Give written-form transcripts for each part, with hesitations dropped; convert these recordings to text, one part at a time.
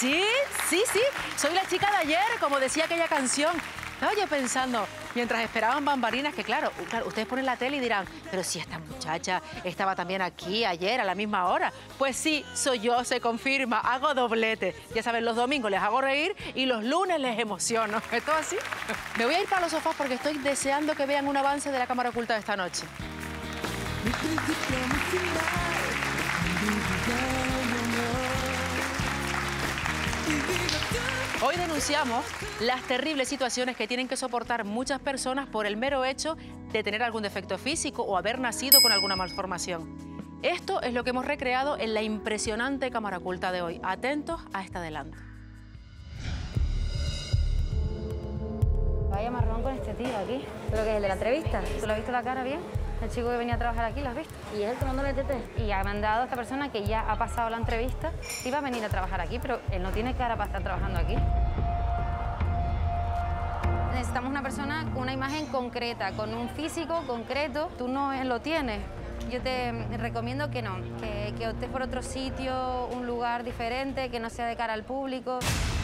Sí, soy la chica de ayer, como decía aquella canción. Estaba yo pensando, mientras esperaban bambalinas, que claro, ustedes ponen la tele y dirán, pero si esta muchacha estaba también aquí ayer a la misma hora. Pues sí, soy yo, se confirma, hago doblete. Ya saben, los domingos les hago reír y los lunes les emociono. ¿Es todo así? Me voy a ir para los sofás porque estoy deseando que vean un avance de la cámara oculta de esta noche. Hoy denunciamos las terribles situaciones que tienen que soportar muchas personas por el mero hecho de tener algún defecto físico o haber nacido con alguna malformación. Esto es lo que hemos recreado en la impresionante cámara oculta de hoy. Atentos a este adelanto. Vaya marrón con este tío aquí. ¿Pero que es el de la entrevista? ¿Tú lo has visto la cara bien? El chico que venía a trabajar aquí, ¿lo has visto? Y es el tomando el tete. Y ha mandado a esta persona que ya ha pasado la entrevista y va a venir a trabajar aquí, pero él no tiene cara para estar trabajando aquí. Necesitamos una persona con una imagen concreta, con un físico concreto. Tú no lo tienes. Yo te recomiendo que no, que optes por otro sitio, un lugar diferente, que no sea de cara al público.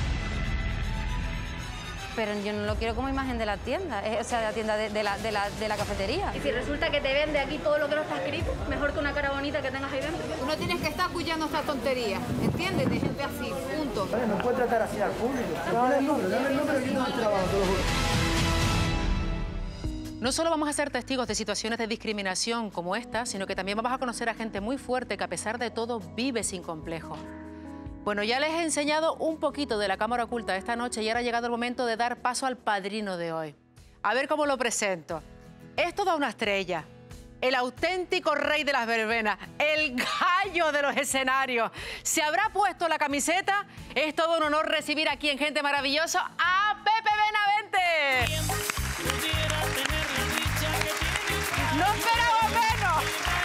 Pero yo no lo quiero como imagen de la tienda, o sea, de la tienda de la cafetería. Y si resulta que te vende aquí todo lo que no está escrito, mejor que una cara bonita que tengas ahí dentro. Tú no tienes que estar escuchando esta tontería, ¿entiendes? De gente así, punto. Vale, no puede tratar así al público. Dame el nombre que no hay trabajo, te lo juro. No solo vamos a ser testigos de situaciones de discriminación como esta, sino que también vamos a conocer a gente muy fuerte que a pesar de todo vive sin complejos. Bueno, ya les he enseñado un poquito de la cámara oculta de esta noche y ahora ha llegado el momento de dar paso al padrino de hoy. A ver cómo lo presento. Es toda una estrella, el auténtico rey de las verbenas, el gallo de los escenarios. ¿Se habrá puesto la camiseta? Es todo un honor recibir aquí en Gente Maravillosa a Pepe Benavente. ¡No esperaba menos!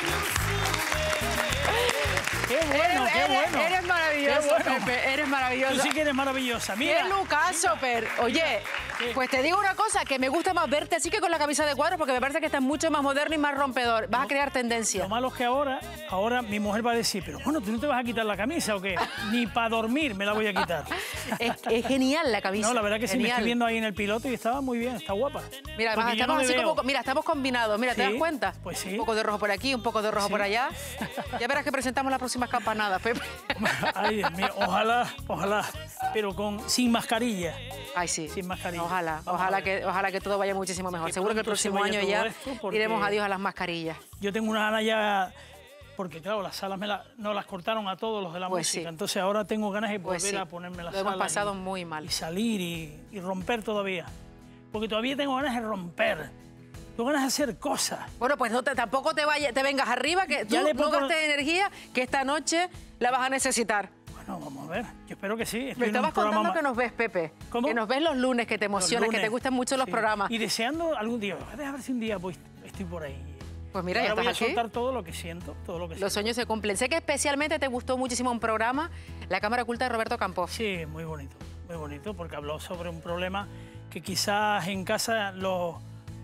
¡Qué bueno, qué bueno! Eres maravilloso, qué bueno. Pepe, eres maravilloso. Tú sí que eres maravillosa, mira. ¡Qué lucaso, Per! Oye, pues te digo una cosa, que me gusta más verte así que con la camisa de cuadros, porque me parece que estás mucho más moderno y más rompedor. Vas a crear tendencia. Lo malo es que ahora mi mujer va a decir, pero bueno, ¿tú no te vas a quitar la camisa o qué? Ni para dormir me la voy a quitar. Es genial la camisa. No, la verdad que sí, me genial. estoy viendo ahí en el piloto y estaba muy bien, está guapa. Mira, además Porque yo estamos no me así veo. como... Mira, estamos combinados. Mira, ¿te Sí, das cuenta? pues sí. Un poco de rojo por aquí, un poco de rojo Sí. por allá. Ya verás que presentamos las próximas campanadas, Pepe. Ay, Dios mío, ojalá, pero sin mascarilla. Ay, sí. Sin mascarilla. Ojalá, Vamos a ver. ojalá que todo vaya muchísimo mejor. Que Seguro que el pronto se próximo vaya año todo ya esto, porque diremos adiós a las mascarillas. Yo tengo una ganas ya, porque claro, las salas no las cortaron a todos los de la Pues música, sí. entonces ahora tengo ganas de Pues volver sí. a ponerme las Lo salas. hemos pasado muy mal. Y salir y romper todavía. Porque todavía tengo ganas de romper. Tengo ganas de hacer cosas. Bueno, pues tampoco te vengas arriba, que tú Ya le no pongo- gastes energía, que esta noche la vas a necesitar. Bueno, vamos a ver. Yo espero que sí. Me Estoy en un estabas programa contando más- que nos ves, Pepe. ¿Cómo? Que nos ves los lunes, que te emocionas, que te lunes. gustan mucho los Sí. programas. Y deseando algún día, a ver si un día estoy por ahí. Pues mira, ya Ahora voy a estás aquí. soltar todo lo que siento, todo lo que Los siento. sueños se cumplen. Sé que especialmente te gustó muchísimo un programa, La Cámara Oculta de Roberto Campos. Sí, muy bonito, porque habló sobre un problema que quizás en casa lo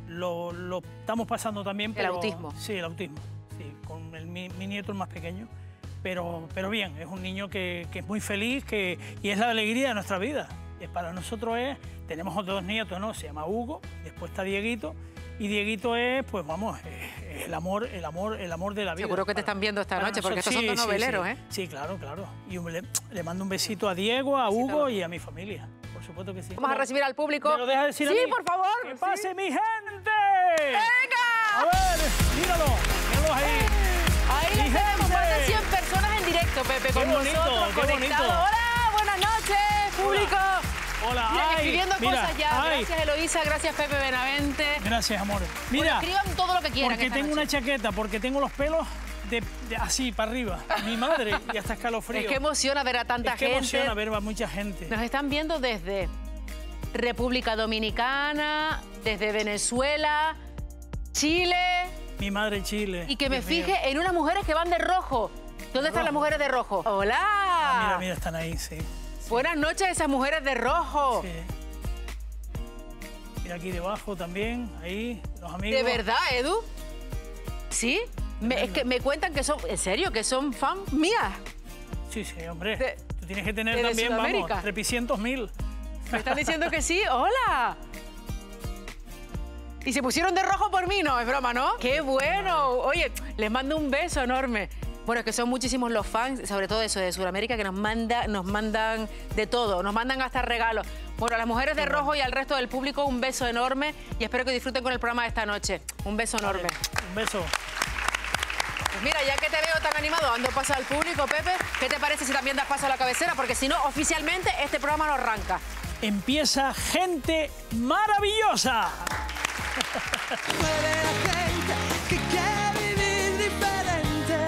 estamos pasando también. El autismo. Sí, el autismo, sí, con mi nieto el más pequeño, pero bien, es un niño que es muy feliz y es la alegría de nuestra vida. Para nosotros tenemos otros nietos, ¿no? Se llama Hugo, después está Dieguito, y Dieguito es, pues vamos, es el amor de la vida. Seguro que te están viendo esta Para noche, porque estos nosotros- son dos noveleros, sí. ¿eh? Sí, claro. Y le mando un besito a Diego, a Hugo y a mi familia. Por supuesto que sí. Vamos a recibir al público. ¿Me lo dejas decir a Sí, mí? por favor. ¡Que sí. pase mi gente! ¡Venga! A ver, míralos ahí. Ahí Mi les tenemos gente. más de 100 personas en directo, Pepe, con Qué bonito, nosotros qué conectados. bonito. Hola, buenas noches, público. Hola, Mira, ay, escribiendo mira, cosas ya. ay. Gracias, Eloísa, gracias, Pepe Benavente. Gracias, amor. Bueno, Mira, escriban todo lo que quieran. porque esta tengo noche. una chaqueta, porque tengo los pelos así, para arriba. Mi madre, y hasta escalofrío. Es que emociona ver a tanta Es que gente. emociona ver a mucha gente. Nos están viendo desde República Dominicana, desde Venezuela, Chile. Mi madre Chile. Y que me Dios mío. fije en unas mujeres que van de rojo. ¿Dónde están las mujeres de rojo? ¡Hola! Mira, están ahí, sí. Buenas noches, esas mujeres de rojo. Sí. Mira aquí debajo también, ahí, los amigos. ¿De verdad, Edu? ¿Sí? Es que me cuentan que son, en serio, que son fan mías. Sí, hombre. De- Tú tienes que tener ¿De también, Sudamérica? vamos, 300.000. Me están diciendo que sí. ¡Hola! Y se pusieron de rojo por mí, no, es broma, ¿no? ¡Qué bueno! Oye, les mando un beso enorme. Bueno, es que son muchísimos los fans, sobre todo eso de Sudamérica, que nos mandan de todo, nos mandan hasta regalos. Bueno, a las mujeres de rojo y al resto del público, un beso enorme y espero que disfruten con el programa de esta noche. Un beso enorme. Un beso. Pues mira, ya que te veo tan animado dando paso al público, Pepe, ¿qué te parece si también das paso a la cabecera? Porque si no, oficialmente este programa no arranca. Empieza Gente Maravillosa. Mueve la gente que quiere vivir diferente,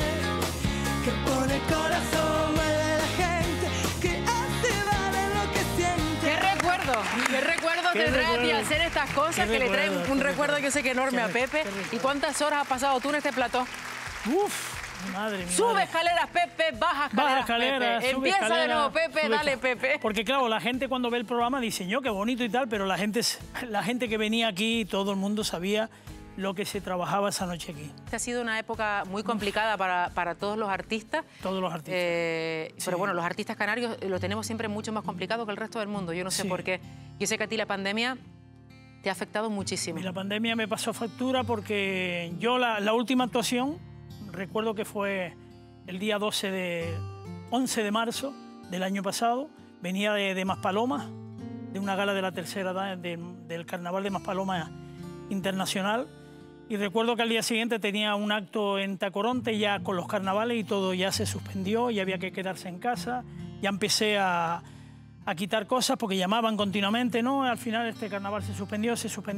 que pone el corazón, mueve la gente que hace valer lo que siente. Qué recuerdo tendrás de hacer estas cosas que le traen un recuerdo que yo sé que enorme a Pepe. ¿Y cuántas horas has pasado tú en este plató? Uf, madre mía. Sube escaleras, Pepe, baja escaleras, Pepe. sube Empieza de escaleras, nuevo, Pepe, sube dale, escaleras. Pepe. Porque claro, la gente cuando ve el programa dice, yo, qué bonito y tal, pero la gente que venía aquí, todo el mundo sabía lo que se trabajaba esa noche aquí. Esta ha sido una época muy complicada para todos los artistas. Todos los artistas. Pero bueno, los artistas canarios lo tenemos siempre mucho más complicado que el resto del mundo. Yo no sé por qué. Yo sé que a ti la pandemia te ha afectado muchísimo. Y la pandemia me pasó factura porque yo la última actuación, recuerdo que fue el día 11 de marzo del año pasado, venía de Maspalomas, de una gala de la tercera edad del Carnaval de Maspalomas Internacional, y recuerdo que al día siguiente tenía un acto en Tacoronte ya con los carnavales y todo ya se suspendió, y había que quedarse en casa, ya empecé a quitar cosas porque llamaban continuamente, ¿no? Al final este carnaval se suspendió.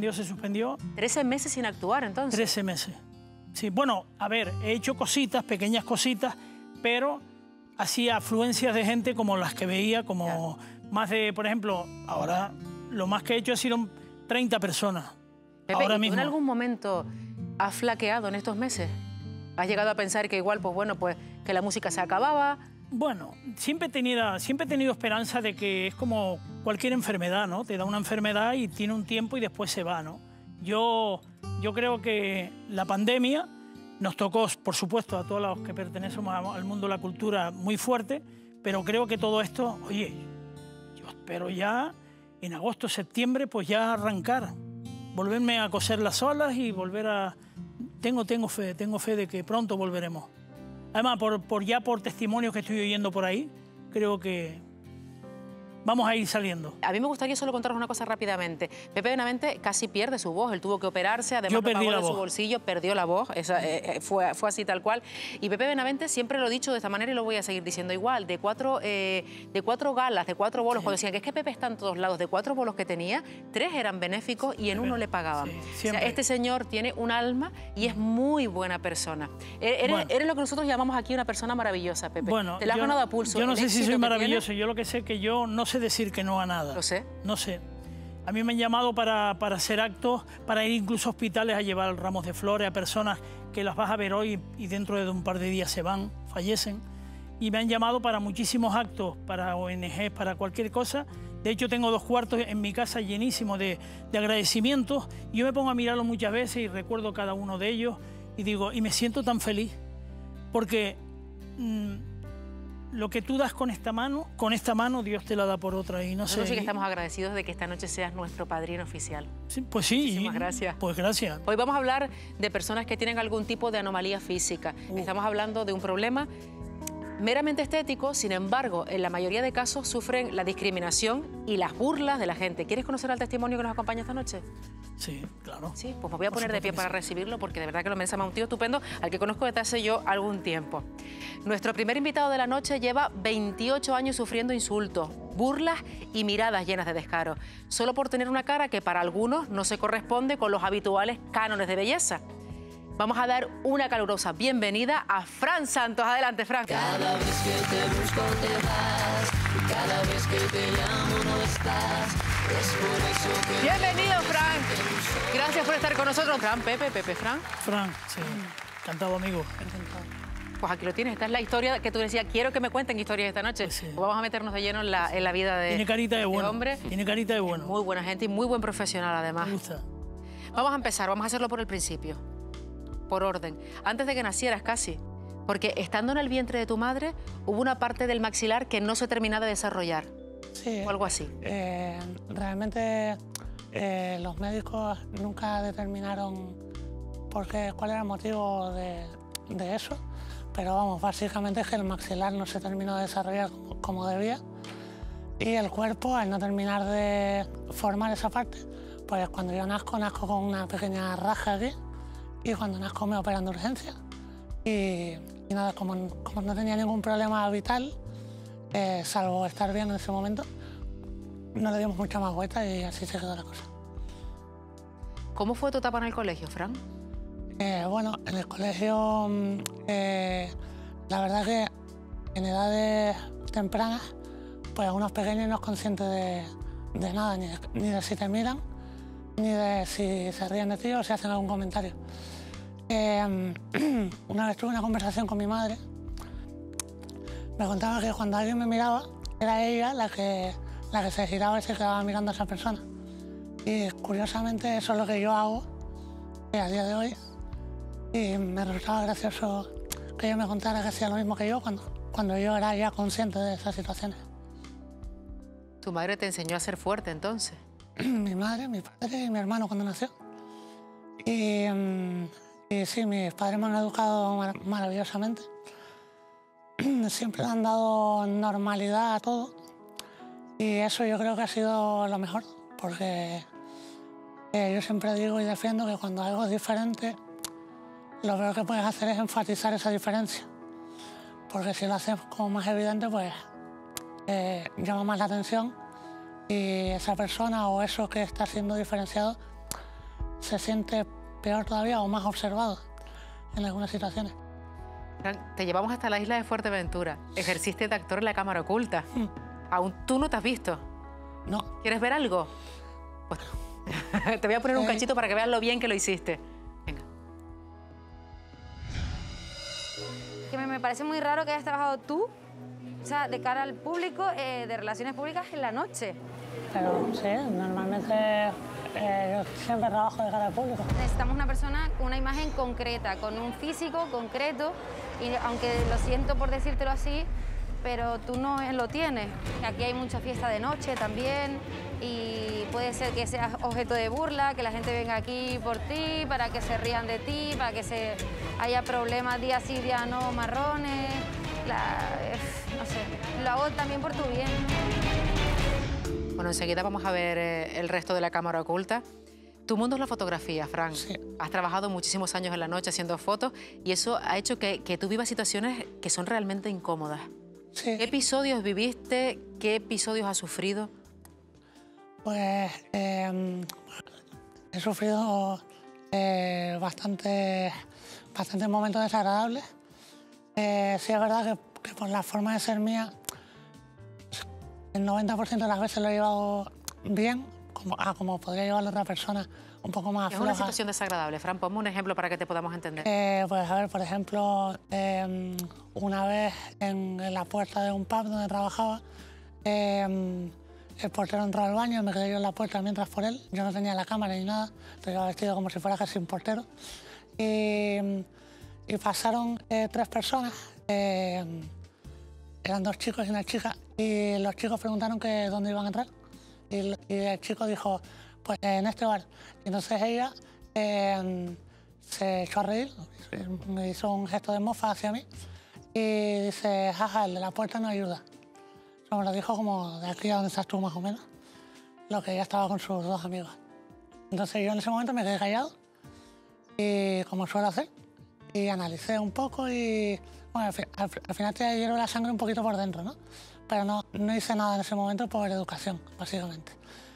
13 meses sin actuar, entonces. 13 meses. Sí, bueno, a ver, he hecho cositas, pequeñas cositas, pero hacía afluencias de gente como las que veía, como más de, por ejemplo, ahora lo más que he hecho ha sido 30 personas. Pepe, ahora ¿y tú mismo. en algún momento has flaqueado en estos meses? ¿Has llegado a pensar que igual, pues bueno, pues que la música se acababa? Bueno, siempre he tenido esperanza de que es como cualquier enfermedad, ¿no? Te da una enfermedad y tiene un tiempo y después se va, ¿no? Yo creo que la pandemia nos tocó, por supuesto, a todos los que pertenecemos al mundo de la cultura muy fuerte, pero creo que todo esto, oye, yo espero ya en agosto, septiembre, pues ya arrancar, volverme a coser las olas y volver a... Tengo fe de que pronto volveremos. Además, por testimonios que estoy oyendo por ahí, creo que vamos a ir saliendo. A mí me gustaría solo contaros una cosa rápidamente. Pepe Benavente casi pierde su voz, él tuvo que operarse, además lo pagó de su bolsillo, perdió la voz, fue así tal cual. Y Pepe Benavente siempre lo he dicho de esta manera y lo voy a seguir diciendo igual, de cuatro galas, de 4 bolos, cuando decían que es que Pepe está en todos lados, de 4 bolos que tenía, 3 eran benéficos y en uno le pagaban. Sí, o sea, este señor tiene un alma y es muy buena persona. Eres lo que nosotros llamamos aquí una persona maravillosa, Pepe. Bueno, te la has ganado a pulso. Yo no sé si soy maravilloso, tiene... yo lo que sé es que yo no sé decir que no a nada. Lo sé. No sé. A mí me han llamado para hacer actos, para ir incluso a hospitales a llevar ramos de flores a personas que las vas a ver hoy y dentro de un par de días se van, fallecen. Y me han llamado para muchísimos actos, para ONGs, para cualquier cosa. De hecho, tengo 2 cuartos en mi casa llenísimos de agradecimientos. Yo me pongo a mirarlos muchas veces y recuerdo cada uno de ellos y digo, y me siento tan feliz porque... lo que tú das con esta mano Dios te la da por otra. Y no sé. Nosotros sí que estamos agradecidos de que esta noche seas nuestro padrino oficial. Sí, pues sí. Muchísimas gracias. Pues gracias. Hoy vamos a hablar de personas que tienen algún tipo de anomalía física. Estamos hablando de un problema meramente estético, sin embargo, en la mayoría de casos sufren la discriminación y las burlas de la gente. ¿Quieres conocer al testimonio que nos acompaña esta noche? Sí, claro. Sí, pues me voy a poner de pie para recibirlo porque de verdad que lo merece. Un tío estupendo al que conozco desde hace yo algún tiempo. Nuestro primer invitado de la noche lleva 28 años sufriendo insultos, burlas y miradas llenas de descaro, solo por tener una cara que para algunos no se corresponde con los habituales cánones de belleza. Vamos a dar una calurosa bienvenida a Fran Santos. Adelante, Fran. Cada vez que te busco te vas, y cada vez que te llamo no estás. Es por eso que... Bienvenido, Fran. Gracias por estar con nosotros. Fran, Pepe, Fran. Fran, sí. Encantado, amigo. Pues aquí lo tienes. Esta es la historia que tú decías. Quiero que me cuenten historias esta noche. Pues sí. Pues vamos a meternos de lleno en la vida de Tiene carita de bueno. hombre. Tiene carita de bueno. Muy buena gente y muy buen profesional, además. Me gusta. Vamos a empezar. Vamos a hacerlo por el principio. Por orden. Antes de que nacieras casi, Porque estando en el vientre de tu madre, hubo una parte del maxilar que no se terminaba de desarrollar. Sí. O algo así. Realmente los médicos nunca determinaron cuál era el motivo de eso, pero vamos, básicamente es que el maxilar no se terminó de desarrollar como debía y el cuerpo, al no terminar de formar esa parte, pues cuando yo nazco con una pequeña raja aquí y cuando nazco me operan de urgencia y nada, como no tenía ningún problema vital, salvo estar bien en ese momento, no le dimos mucha más vuelta y así se quedó la cosa. ¿Cómo fue tu etapa en el colegio, Fran? Bueno, en el colegio, la verdad que en edades tempranas, pues unos pequeños no es consciente de nada, ni de si te miran, ni de si se ríen de ti o si hacen algún comentario. Una vez tuve una conversación con mi madre, me contaba que cuando alguien me miraba, era ella la que se giraba y se quedaba mirando a esa persona. Y curiosamente eso es lo que yo hago a día de hoy. Y me resultaba gracioso que ella me contara que hacía lo mismo que yo cuando yo era ya consciente de esas situaciones. ¿Tu madre te enseñó a ser fuerte entonces? Mi madre, mi padre y mi hermano cuando nació. Y sí, mis padres me han educado maravillosamente. Siempre han dado normalidad a todo. Y eso yo creo que ha sido lo mejor, porque yo siempre digo y defiendo que cuando algo es diferente, lo peor que puedes hacer es enfatizar esa diferencia. Porque si lo haces como más evidente, pues llama más la atención y esa persona o eso que está siendo diferenciado se siente peor todavía o más observado en algunas situaciones. Fran, te llevamos hasta la isla de Fuerteventura. Ejerciste de actor en la cámara oculta. ¿Aún tú no te has visto? No. ¿Quieres ver algo? Pues te voy a poner un cachito para que veas lo bien que lo hiciste. Venga. Que me parece muy raro que hayas trabajado tú, o sea, de cara al público, de relaciones públicas en la noche. Pero sí, normalmente yo siempre trabajo de cara al público. Necesitamos una persona con una imagen concreta, con un físico concreto, y aunque lo siento por decírtelo así, pero tú no lo tienes. Aquí hay mucha fiesta de noche también y puede ser que seas objeto de burla, que la gente venga aquí por ti, para que se rían de ti, para que haya problemas día sí, día no, marrones. No sé, lo hago también por tu bien. Bueno, enseguida vamos a ver el resto de la cámara oculta. Tu mundo es la fotografía, Fran. Sí. Has trabajado muchísimos años en la noche haciendo fotos y eso ha hecho que tú vivas situaciones que son realmente incómodas. Sí. ¿Qué episodios viviste? ¿Qué episodios has sufrido? Pues he sufrido bastantes momentos desagradables. Sí es verdad que por la forma de ser mía, el 90% de las veces lo he llevado bien, como podría llevarlo otra persona un poco más Es floja. una situación desagradable. Fran, ponme un ejemplo para que te podamos entender. Pues a ver, por ejemplo, una vez en la puerta de un pub donde trabajaba, el portero entró al baño, me quedé yo en la puerta mientras por él. Yo no tenía la cámara ni nada, entonces iba vestido como si fuera casi un portero. Y pasaron 3 personas, eran 2 chicos y una chica, y los chicos preguntaron que dónde iban a entrar. Y el chico dijo, pues en este bar. Y entonces ella se echó a reír, me hizo un gesto de mofa hacia mí y dice, jaja, el de la puerta no ayuda. Eso me lo dijo como de aquí a donde estás tú más o menos, lo que ella estaba con sus 2 amigos. Entonces yo en ese momento me quedé callado y como suelo hacer, y analicé un poco y bueno, al final te hierve la sangre un poquito por dentro, ¿no? Pero no hice nada en ese momento por educación, básicamente.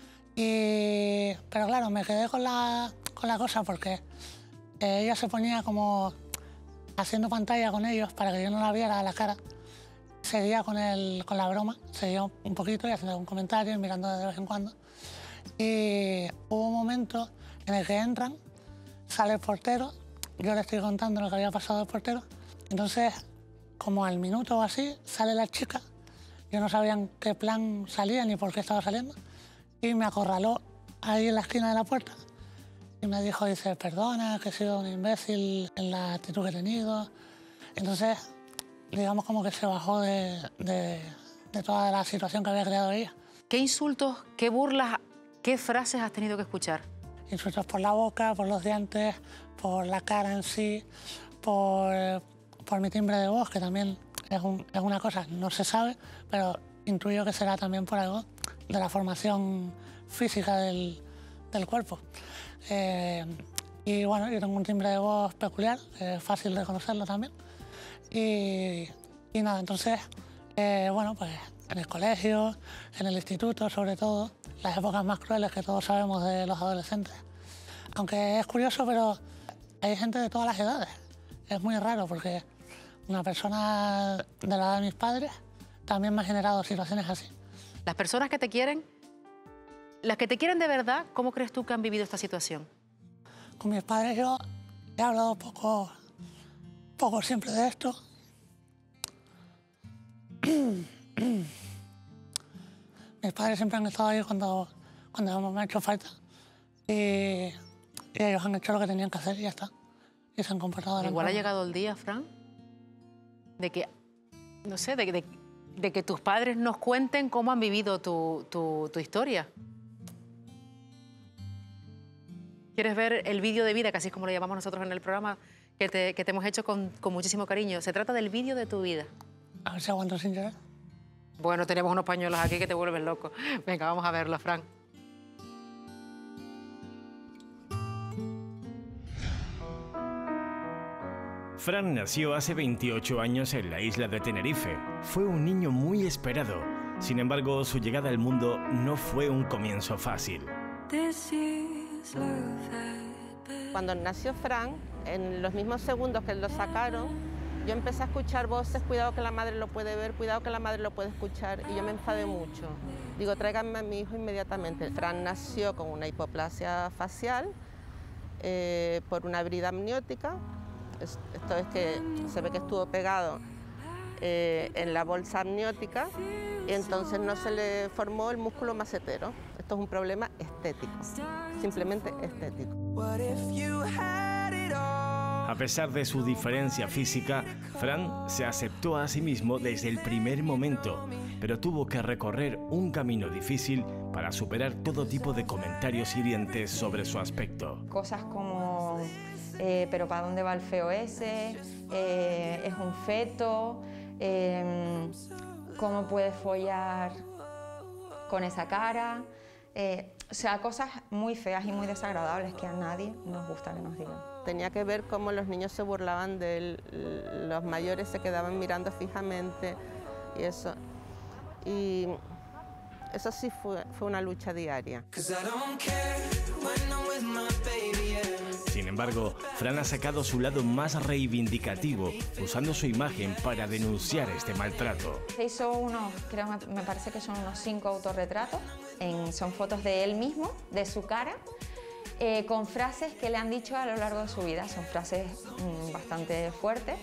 Pero claro, me quedé con la cosa porque ella se ponía como haciendo pantalla con ellos para que yo no la viera a la cara. Seguía con la broma, seguía un poquito y haciendo algún comentario y mirando de vez en cuando. Y hubo un momento en el que entran, sale el portero, yo le estoy contando lo que había pasado al portero. Entonces, como al minuto o así, sale la chica. Yo no sabía en qué plan salía ni por qué estaba saliendo. Y me acorraló ahí en la esquina de la puerta. Y me dijo, dice, perdona, que he sido un imbécil en la actitud que he tenido. Entonces, digamos como que se bajó de toda la situación que había creado ella. ¿Qué insultos, qué burlas, qué frases has tenido que escuchar? Insultos por la boca, por los dientes, por la cara en sí, por mi timbre de voz, que también es una cosa, no se sabe, pero intuyo que será también por algo de la formación física del cuerpo. Y bueno, yo tengo un timbre de voz peculiar, es fácil reconocerlo también. Y nada, entonces, bueno, pues en el colegio, en el instituto, sobre todo, las épocas más crueles que todos sabemos de los adolescentes. Aunque es curioso, pero hay gente de todas las edades. Es muy raro porque una persona de la edad de mis padres también me ha generado situaciones así. Las personas que te quieren, las que te quieren de verdad, ¿cómo crees tú que han vivido esta situación? Con mis padres yo he hablado poco siempre de esto. Mis padres siempre han estado ahí cuando me ha hecho falta. Y ellos han hecho lo que tenían que hacer y ya está. Y se han comportado de la Igual ha forma. llegado el día, Fran, de que, no sé, de que tus padres nos cuenten cómo han vivido tu historia. ¿Quieres ver el vídeo de vida, que así es como lo llamamos nosotros en el programa, que te hemos hecho con muchísimo cariño? Se trata del vídeo de tu vida. A ver si aguanto sin llorar. Bueno, tenemos unos pañuelos aquí que te vuelven loco. Venga, vamos a verlo, Fran. Fran nació hace 28 años en la isla de Tenerife. Fue un niño muy esperado. Sin embargo, su llegada al mundo no fue un comienzo fácil. Cuando nació Fran, en los mismos segundos que lo sacaron, yo empecé a escuchar voces, cuidado que la madre lo puede ver, cuidado que la madre lo puede escuchar, y yo me enfadé mucho. Digo, tráiganme a mi hijo inmediatamente. Fran nació con una hipoplasia facial por una brida amniótica. Esto es que se ve que estuvo pegado en la bolsa amniótica y entonces no se le formó el músculo macetero. Esto es un problema estético, simplemente estético. A pesar de su diferencia física, Fran se aceptó a sí mismo desde el primer momento, pero tuvo que recorrer un camino difícil para superar todo tipo de comentarios hirientes sobre su aspecto. Cosas como, pero ¿para dónde va el feo ese? ¿Es un feto? ¿Cómo puede follar con esa cara? O sea, cosas muy feas y muy desagradables que a nadie nos gusta que nos digan. Tenía que ver cómo los niños se burlaban de él, los mayores se quedaban mirando fijamente y eso. Y eso sí fue una lucha diaria. Sin embargo, Fran ha sacado su lado más reivindicativo, usando su imagen para denunciar este maltrato. Se hizo unos, creo, me parece que son unos 5 autorretratos, son fotos de él mismo, de su cara, con frases que le han dicho a lo largo de su vida. Son frases bastante fuertes.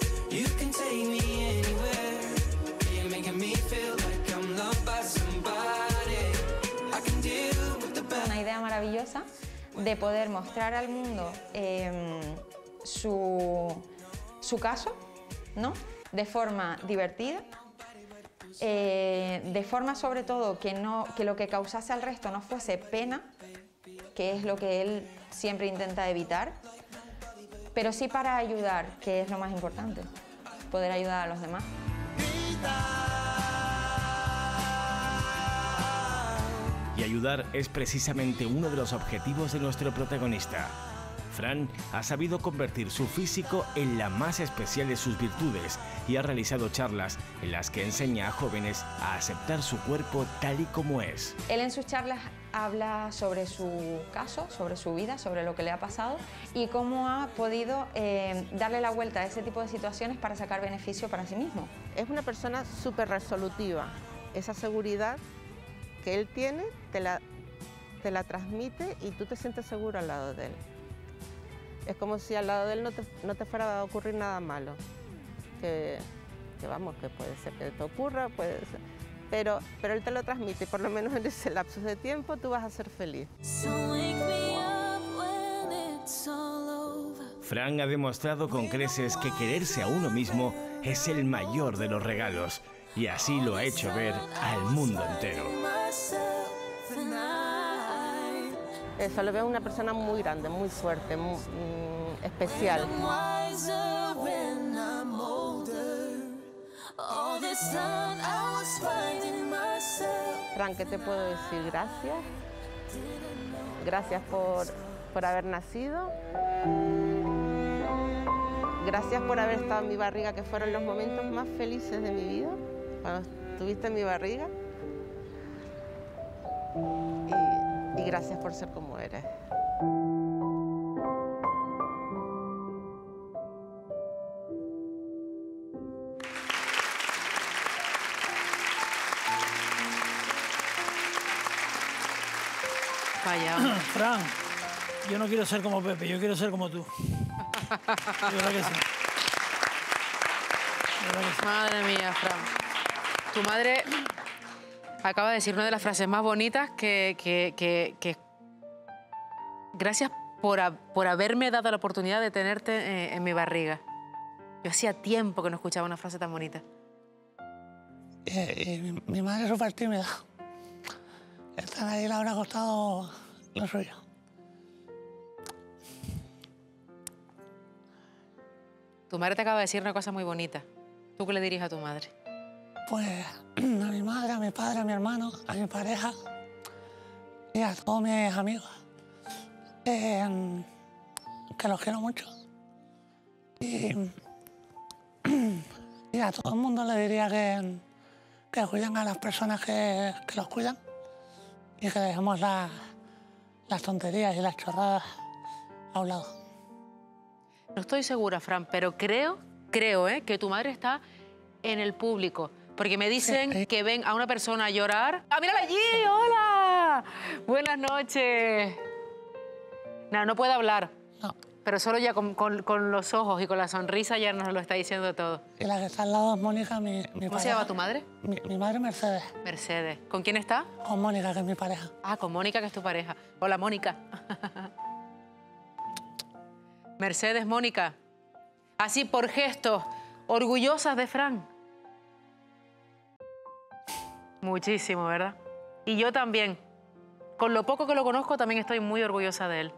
Una idea maravillosa de poder mostrar al mundo su caso, ¿no? De forma divertida, de forma sobre todo que lo que causase al resto no fuese pena, que es lo que él siempre intenta evitar, pero sí para ayudar, que es lo más importante, poder ayudar a los demás. Y ayudar es precisamente uno de los objetivos de nuestro protagonista. Fran ha sabido convertir su físico en la más especial de sus virtudes y ha realizado charlas en las que enseña a jóvenes a aceptar su cuerpo tal y como es. Él en sus charlas habla sobre su caso, sobre su vida, sobre lo que le ha pasado y cómo ha podido darle la vuelta a ese tipo de situaciones para sacar beneficio para sí mismo. Es una persona súper resolutiva. Esa seguridad que él tiene te la transmite y tú te sientes seguro al lado de él. Es como si al lado de él no te fuera a ocurrir nada malo. Que vamos, que puede ser que te ocurra, puede ser, pero él te lo transmite y por lo menos en ese lapso de tiempo tú vas a ser feliz. Fran ha demostrado con creces que quererse a uno mismo es el mayor de los regalos, y así lo ha hecho ver al mundo entero. Eso, lo veo una persona muy grande, muy fuerte, muy especial. Fran, ¿qué te puedo decir? Gracias. Gracias por haber nacido. Gracias por haber estado en mi barriga, que fueron los momentos más felices de mi vida, cuando estuviste en mi barriga. Y gracias por ser como eres. Vaya. Fran, yo no quiero ser como Pepe, yo quiero ser como tú. De verdad que sí. Madre mía, Fran. Tu madre acaba de decir una de las frases más bonitas que gracias por haberme dado la oportunidad de tenerte en mi barriga. Yo hacía tiempo que no escuchaba una frase tan bonita. Mi madre es súper tímida. Estar ahí le habrá costado lo suyo. Tu madre te acaba de decir una cosa muy bonita. ¿Tú qué le dirías a tu madre? Pues a mi madre, a mi padre, a mi hermano, a mi pareja y a todos mis amigos. Que los quiero mucho. Y a todo el mundo le diría que cuiden a las personas que los cuidan y que dejemos las tonterías y las chorradas a un lado. No estoy segura, Fran, pero creo que tu madre está en el público. Porque me dicen que ven a una persona llorar. ¡Ah, mírala allí! ¡Hola! Buenas noches. No puede hablar. No. Pero solo ya con los ojos y con la sonrisa ya nos lo está diciendo todo. Y la que está al lado es Mónica, mi pareja. ¿Cómo se llama tu madre? Mi madre Mercedes. Mercedes. ¿Con quién está? Con Mónica, que es mi pareja. Ah, con Mónica, que es tu pareja. Hola, Mónica. Mercedes, Mónica. Así por gestos, orgullosas de Fran. Muchísimo, ¿verdad? Y yo también. Con lo poco que lo conozco, también estoy muy orgullosa de él.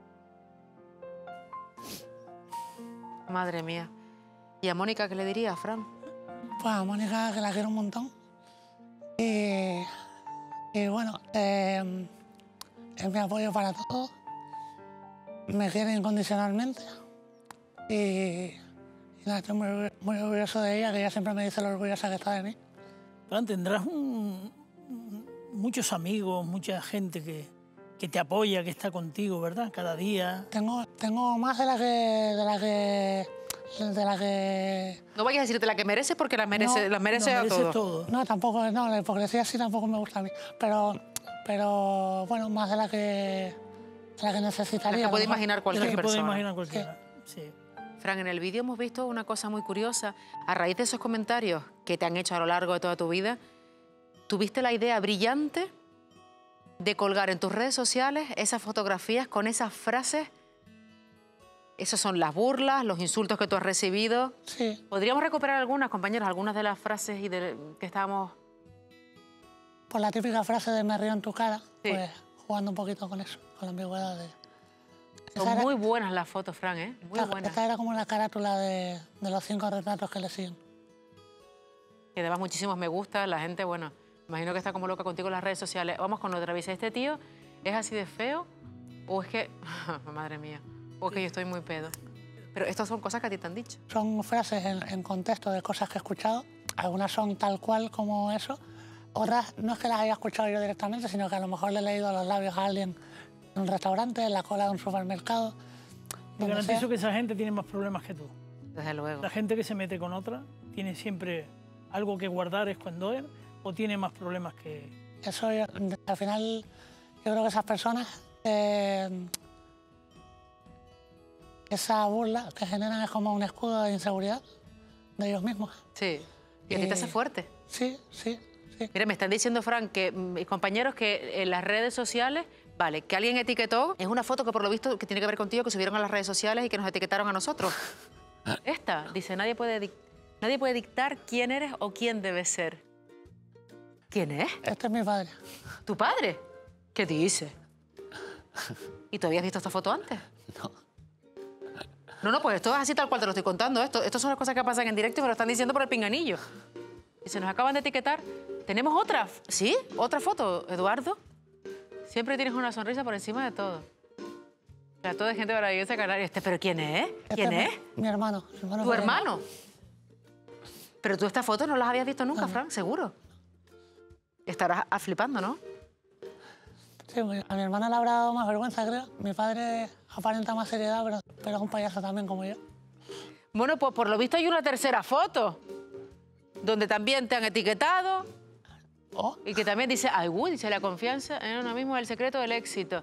Madre mía. ¿Y a Mónica qué le diría, Fran? Pues a Mónica, que la quiero un montón. Y bueno, es mi apoyo para todo. Me quiere incondicionalmente. Y nada, estoy muy orgulloso de ella, que ella siempre me dice lo orgullosa que está de mí. Fran, tendrás muchos amigos, mucha gente que te apoya, que está contigo, ¿verdad? Cada día. Tengo más de la que... No vayas a decirte la que mereces porque la merece a todos. No, tampoco, no, la hipocresía sí tampoco me gusta a mí. Pero bueno, más de la que necesitaría. La que puede imaginar cualquier persona. Puede imaginar cualquiera, sí. Fran, en el vídeo hemos visto una cosa muy curiosa. A raíz de esos comentarios que te han hecho a lo largo de toda tu vida, tuviste la idea brillante de colgar en tus redes sociales esas fotografías con esas frases. Esas son las burlas, los insultos que tú has recibido. Sí. ¿Podríamos recuperar algunas, compañeros, algunas de las frases que estábamos...? Por la típica frase de me río en tu cara, sí. Pues jugando un poquito con eso, con la ambigüedad de... Son muy buenas las fotos, Fran, ¿eh? Muy buenas. Esta era como la carátula de los 5 retratos que le siguen. Que además muchísimos me gusta, la gente, bueno, imagino que está como loca contigo en las redes sociales. Vamos con otra. Dice, ¿este tío es así de feo? ¿O es que...? Madre mía. ¿O es que yo estoy muy pedo? Pero estas son cosas que a ti te han dicho. Son frases en contexto de cosas que he escuchado. Algunas son tal cual como eso. Otras no es que las haya escuchado yo directamente, sino que a lo mejor le he leído a los labios a alguien en un restaurante, en la cola de un supermercado. Te garantizo que esa gente tiene más problemas que tú. Desde luego. La gente que se mete con otra tiene siempre algo que guardar, esconder, o tiene más problemas que... Eso, al final, yo creo que esas personas, esa burla que generan es como un escudo de inseguridad de ellos mismos. Sí. ¿Y a ti te hace fuerte? Sí, sí. Mira, me están diciendo, Fran, que mis compañeros que en las redes sociales Vale, que alguien etiquetó, es una foto que por lo visto que tiene que ver contigo, que subieron a las redes sociales y que nos etiquetaron a nosotros. Esta, dice, nadie puede dictar quién eres o quién debes ser. ¿Quién es? Este es mi padre. ¿Tu padre? ¿Qué dices? ¿Y tú habías visto esta foto antes? No, pues esto es así tal cual te lo estoy contando. Esto son las cosas que pasan en directo y me lo están diciendo por el pinganillo. Y se nos acaban de etiquetar. ¿Tenemos otra? ¿Sí? ¿Otra foto, Eduardo? Siempre tienes una sonrisa por encima de todo. Trato de gente maravillosa canaria. ¿Pero quién es? ¿Quién es? Mi hermano. ¿Tu hermano? Pero tú estas fotos no las habías visto nunca, Fran, seguro. Estarás flipando, ¿no? Sí, a mi hermana le habrá dado más vergüenza, creo. Mi padre aparenta más seriedad, pero es un payaso también como yo. Bueno, pues por lo visto hay una tercera foto, donde también te han etiquetado. Y que también dice, dice, la confianza en uno mismo es el secreto del éxito.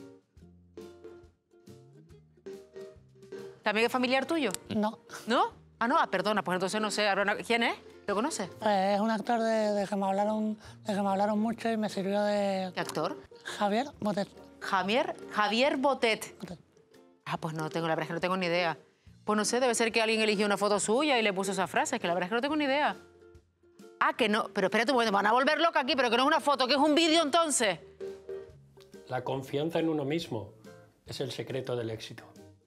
¿También es familiar tuyo? No. ¿No? Perdona, pues entonces no sé. ¿Quién es? ¿Lo conoces? Es un actor de que me hablaron mucho y me sirvió de... ¿Qué actor? Javier Botet. Javier Botet. Pues no tengo, la verdad es que no tengo ni idea. Pues no sé, debe ser que alguien eligió una foto suya y le puso esa frase, es que la verdad es que no tengo ni idea. Que no, pero espérate un momento, me van a volver loca aquí, pero que no es una foto, que es un vídeo entonces. La confianza en uno mismo es el secreto del éxito.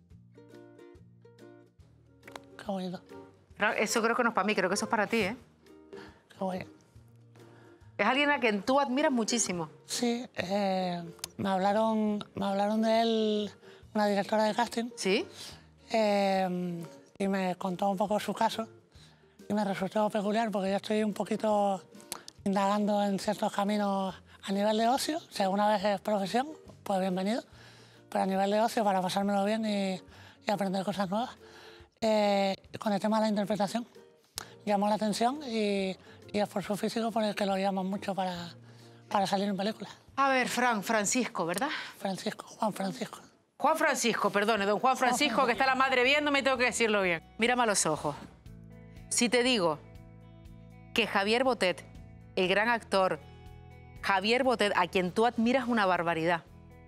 Qué bonito. Eso creo que no es para mí, creo que eso es para ti, ¿eh? Qué bonito. Es alguien a quien tú admiras muchísimo. Sí, me hablaron de él una directora de casting. ¿Sí? Y me contó un poco su caso. Y me resultó peculiar porque yo estoy un poquito indagando en ciertos caminos a nivel de ocio. Si alguna vez es profesión, pues bienvenido. Pero a nivel de ocio, para pasármelo bien y aprender cosas nuevas. Con el tema de la interpretación, llamó la atención y es por su físico por el que lo llaman mucho para salir en películas. A ver, Francisco, ¿verdad? Juan Francisco. Juan Francisco, perdone, don Juan Francisco, que está la madre viéndome y tengo que decirlo bien. Mírame a los ojos. Si te digo que Javier Botet, el gran actor, Javier Botet, a quien tú admiras una barbaridad,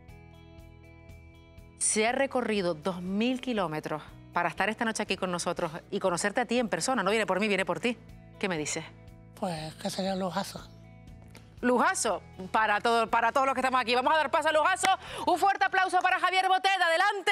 se ha recorrido 2000 kilómetros para estar esta noche aquí con nosotros y conocerte a ti en persona, no viene por mí, viene por ti. ¿Qué me dices? Pues que sería un lujazo. Lujazo para todos los que estamos aquí. Vamos a dar paso a Lujazo. Un fuerte aplauso para Javier Botet. ¡Adelante!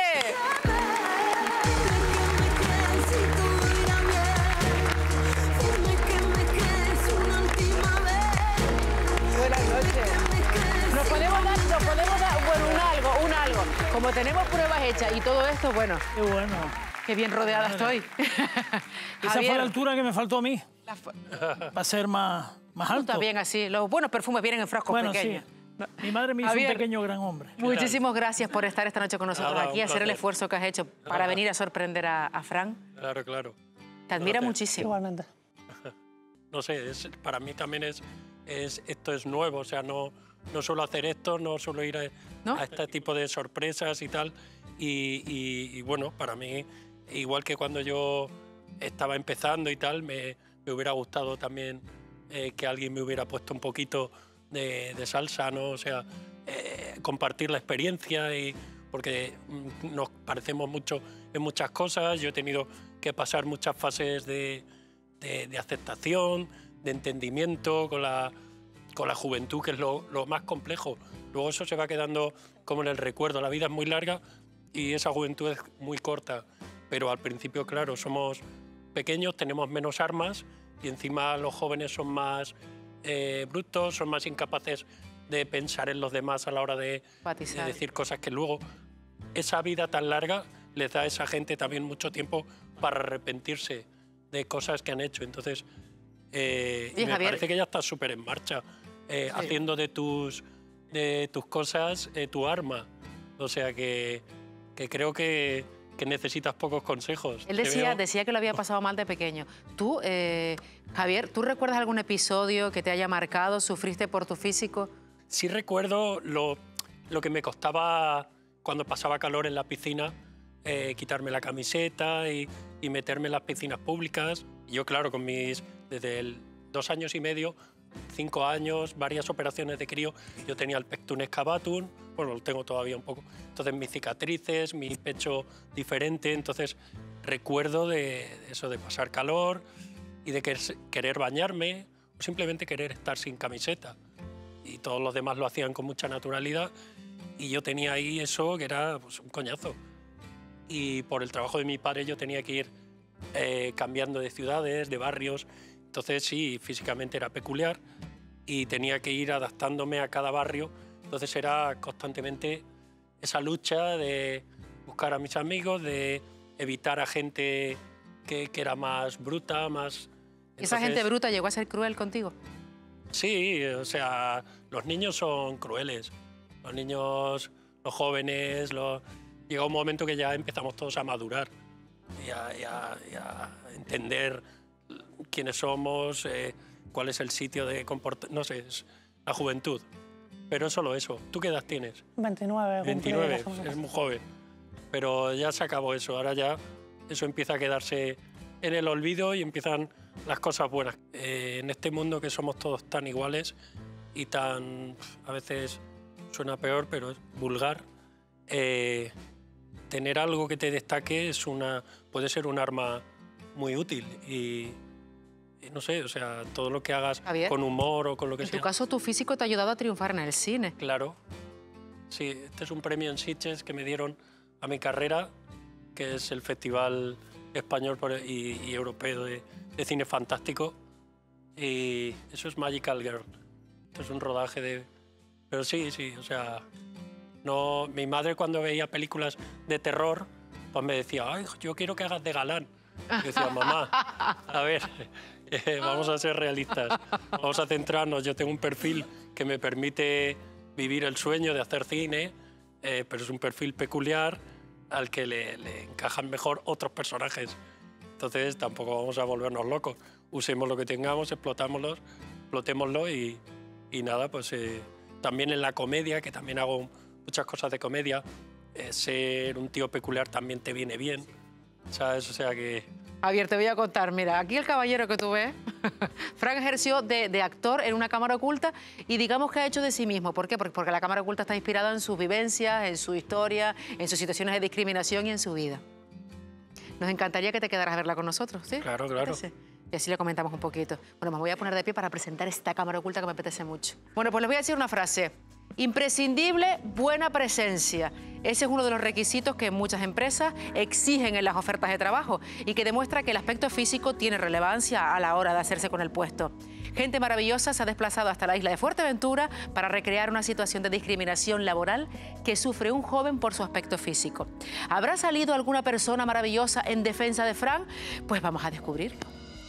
Buenas noches. Nos podemos dar, bueno, un algo. Como tenemos pruebas hechas y todo esto, bueno. Qué bueno. Qué bien rodeada estoy. Esa fue la altura que me faltó a mí. Para ser más alto. Está bien así. Los buenos perfumes vienen en frascos pequeños. Sí. Mi madre me hizo un pequeño gran hombre. Muchísimas gracias por estar esta noche con nosotros aquí, hacer el esfuerzo que has hecho para venir a sorprender a Fran. Claro. Te admira muchísimo. Igualmente. No sé, para mí también esto es nuevo, o sea, no suelo hacer esto, no suelo ir a este tipo de sorpresas y tal. Y bueno, para mí, igual que cuando yo estaba empezando y tal, me hubiera gustado también que alguien me hubiera puesto un poquito de salsa, ¿no? O sea, compartir la experiencia, porque nos parecemos mucho en muchas cosas. Yo he tenido que pasar muchas fases de aceptación, de entendimiento con la juventud, que es lo más complejo. Luego eso se va quedando como en el recuerdo. La vida es muy larga y esa juventud es muy corta. Pero al principio, claro, somos pequeños, tenemos menos armas y encima los jóvenes son más brutos, son más incapaces de pensar en los demás a la hora de decir cosas que luego esa vida tan larga les da a esa gente también mucho tiempo para arrepentirse de cosas que han hecho. Entonces, me parece que ya estás súper en marcha, haciendo de tus cosas tu arma. O sea que creo que necesitas pocos consejos. Él decía que lo había pasado mal de pequeño. Tú, Javier, ¿tú recuerdas algún episodio que te haya marcado? ¿Sufriste por tu físico? Sí recuerdo lo que me costaba cuando pasaba calor en la piscina, quitarme la camiseta y meterme en las piscinas públicas. Yo, claro, desde 2 años y medio, 5 años, varias operaciones de crío. Yo tenía el pectum excavatum, bueno, lo tengo todavía un poco. Entonces mis cicatrices, mi pecho diferente. Entonces recuerdo de eso, de pasar calor y de querer bañarme o simplemente querer estar sin camiseta. Y todos los demás lo hacían con mucha naturalidad y yo tenía ahí eso que era pues, un coñazo. Y por el trabajo de mi padre yo tenía que ir cambiando de ciudades, de barrios. Entonces sí, físicamente era peculiar y tenía que ir adaptándome a cada barrio. Entonces era constantemente esa lucha de buscar a mis amigos, de evitar a gente que era más bruta, más... Entonces, ¿esa gente bruta llegó a ser cruel contigo? Sí, o sea, los niños son crueles. Los niños, los jóvenes, llega un momento que ya empezamos todos a madurar y a entender quiénes somos, cuál es el sitio de comportamiento, no sé, es la juventud. Pero es solo eso. ¿Tú qué edad tienes? 29. 29, es muy joven. Pero ya se acabó eso, ahora ya eso empieza a quedarse en el olvido y empiezan las cosas buenas. En este mundo que somos todos tan iguales y tan, a veces suena peor, pero es vulgar, tener algo que te destaque puede ser un arma muy útil y no sé, o sea, todo lo que hagas Javier, con humor o con lo que sea. En tu caso, tu físico te ha ayudado a triunfar en el cine. Claro. Sí, este es un premio en Sitges que me dieron a mi carrera, que es el Festival Español y Europeo de Cine Fantástico. Y eso es Magical Girl. Esto es un rodaje de... Pero sí, o sea... No, mi madre cuando veía películas de terror, pues me decía, ay, yo quiero que hagas de galán. Yo decía, mamá, a ver, vamos a ser realistas, vamos a centrarnos. Yo tengo un perfil que me permite vivir el sueño de hacer cine, pero es un perfil peculiar al que le encajan mejor otros personajes. Entonces tampoco vamos a volvernos locos. Usemos lo que tengamos, explotémoslo y nada, pues también en la comedia, que también hago muchas cosas de comedia, ser un tío peculiar también te viene bien, ¿sabes? O sea que... Javier, te voy a contar, mira, aquí el caballero que tú ves, Fran ejerció de actor en una cámara oculta y digamos que ha hecho de sí mismo. ¿Por qué? Porque la cámara oculta está inspirada en sus vivencias, en su historia, en sus situaciones de discriminación y en su vida. Nos encantaría que te quedaras a verla con nosotros, ¿sí? Claro, claro. Y así le comentamos un poquito. Bueno, me voy a poner de pie para presentar esta cámara oculta que me apetece mucho. Bueno, pues les voy a decir una frase. Imprescindible, buena presencia. Ese es uno de los requisitos que muchas empresas exigen en las ofertas de trabajo y que demuestra que el aspecto físico tiene relevancia a la hora de hacerse con el puesto. Gente maravillosa se ha desplazado hasta la isla de Fuerteventura para recrear una situación de discriminación laboral que sufre un joven por su aspecto físico. ¿Habrá salido alguna persona maravillosa en defensa de Fran? Pues vamos a descubrirlo.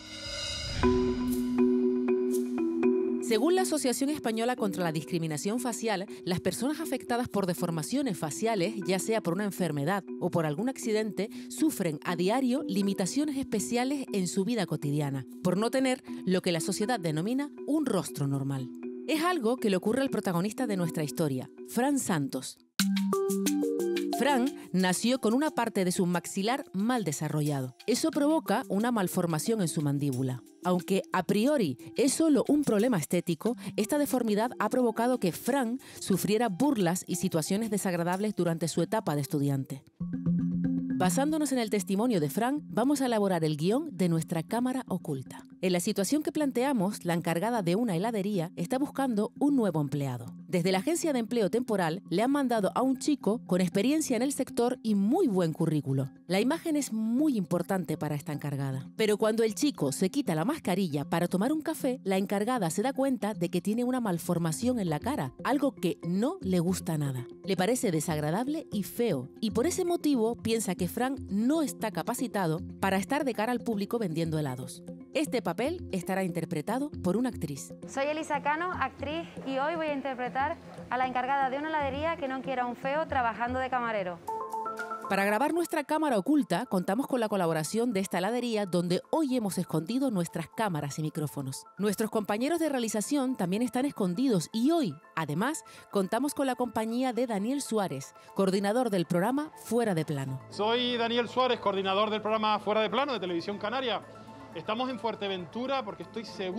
Según la Asociación Española contra la Discriminación Facial, las personas afectadas por deformaciones faciales, ya sea por una enfermedad o por algún accidente, sufren a diario limitaciones especiales en su vida cotidiana, por no tener lo que la sociedad denomina un rostro normal. Es algo que le ocurre al protagonista de nuestra historia, Fran Santos. Fran nació con una parte de su maxilar mal desarrollado. Eso provoca una malformación en su mandíbula. Aunque a priori es solo un problema estético, esta deformidad ha provocado que Fran sufriera burlas y situaciones desagradables durante su etapa de estudiante. Basándonos en el testimonio de Fran, vamos a elaborar el guión de nuestra cámara oculta. En la situación que planteamos, la encargada de una heladería está buscando un nuevo empleado. Desde la agencia de empleo temporal le han mandado a un chico con experiencia en el sector y muy buen currículo. La imagen es muy importante para esta encargada. Pero cuando el chico se quita la mascarilla para tomar un café, la encargada se da cuenta de que tiene una malformación en la cara, algo que no le gusta nada. Le parece desagradable y feo, y por ese motivo piensa que Fran no está capacitado para estar de cara al público vendiendo helados. Este papel estará interpretado por una actriz. Soy Elisa Cano, actriz, y hoy voy a interpretar a la encargada de una heladería que no quiera un feo trabajando de camarero. Para grabar nuestra cámara oculta, contamos con la colaboración de esta heladería donde hoy hemos escondido nuestras cámaras y micrófonos. Nuestros compañeros de realización también están escondidos y hoy, además, contamos con la compañía de Daniel Suárez, coordinador del programa Fuera de Plano. Soy Daniel Suárez, coordinador del programa Fuera de Plano de Televisión Canaria. Estamos en Fuerteventura porque estoy seguro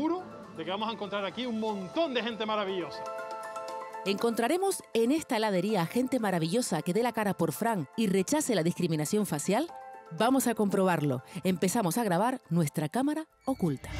de que vamos a encontrar aquí un montón de gente maravillosa. ¿Encontraremos en esta heladería gente maravillosa que dé la cara por Fran y rechace la discriminación facial? Vamos a comprobarlo. Empezamos a grabar nuestra cámara oculta.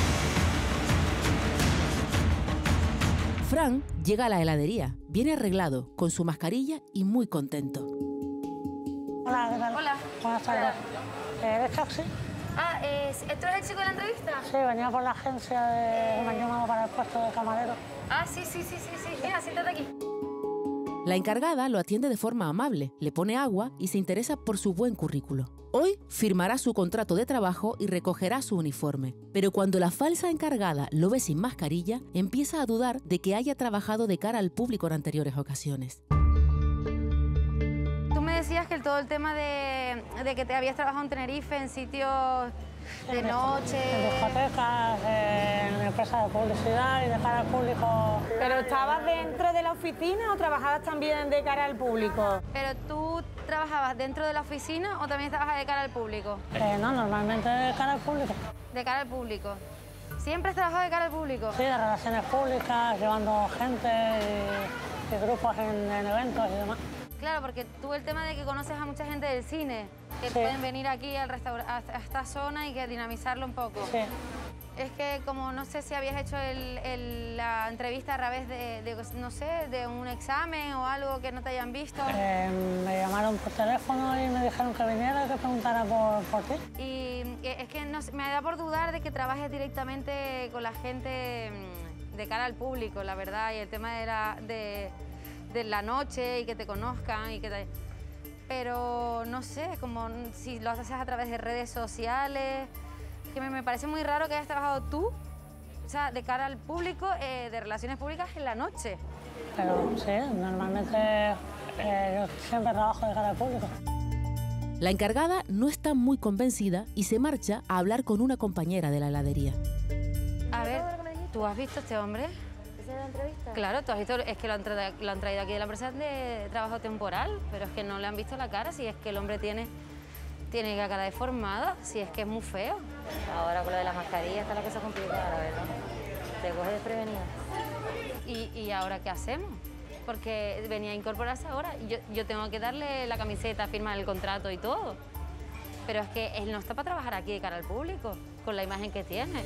Fran llega a la heladería, viene arreglado, con su mascarilla y muy contento. Hola, ¿qué tal? Hola. Buenas tardes. ¿Eres taxi? Ah, ¿tú eres el chico de la entrevista? Sí, venía por la agencia de... me han llamado para el puesto de camarero. Ah, sí. Mira, siéntate aquí. La encargada lo atiende de forma amable, le pone agua y se interesa por su buen currículo. Hoy firmará su contrato de trabajo y recogerá su uniforme. Pero cuando la falsa encargada lo ve sin mascarilla, empieza a dudar de que haya trabajado de cara al público en anteriores ocasiones. Tú me decías que todo el tema de que te habías trabajado en Tenerife, en sitios de noche... En discotecas, en empresas de publicidad y de cara al público. ¿Pero estabas dentro de la oficina o trabajabas también de cara al público? ¿Pero tú trabajabas dentro de la oficina o también trabajabas de cara al público? No, normalmente de cara al público. De cara al público. ¿Siempre has trabajado de cara al público? Sí, de relaciones públicas, llevando gente y grupos en eventos y demás. Claro, porque tú el tema de que conoces a mucha gente del cine, que Sí. pueden venir aquí al a esta zona y que dinamizarlo un poco. Sí. Es que como no sé si habías hecho la entrevista a través no sé, de un examen o algo que no te hayan visto. Me llamaron por teléfono y me dijeron que viniera y que preguntara por ti. Y es que me da por dudar de que trabajes directamente con la gente de cara al público, la verdad, y el tema de la noche y que te conozcan y que te... Pero no sé, es como si lo haces a través de redes sociales, que me parece muy raro que hayas trabajado tú, o sea, de cara al público, de relaciones públicas en la noche. Pero sí, normalmente yo siempre trabajo de cara al público. La encargada no está muy convencida y se marcha a hablar con una compañera de la heladería. A ver, ¿tú has visto a este hombre? ¿Esa es la entrevista? Claro, tú has visto, es que lo han traído aquí de la empresa de trabajo temporal, pero es que no le han visto la cara, si es que el hombre tiene la cara deformada, si es que es muy feo. Ahora con lo de la mascarilla está la cosa complicada, la verdad. Te coge desprevenida. ¿Y ahora qué hacemos? Porque venía a incorporarse ahora y yo tengo que darle la camiseta, firmar el contrato y todo. Pero es que él no está para trabajar aquí de cara al público, con la imagen que tiene.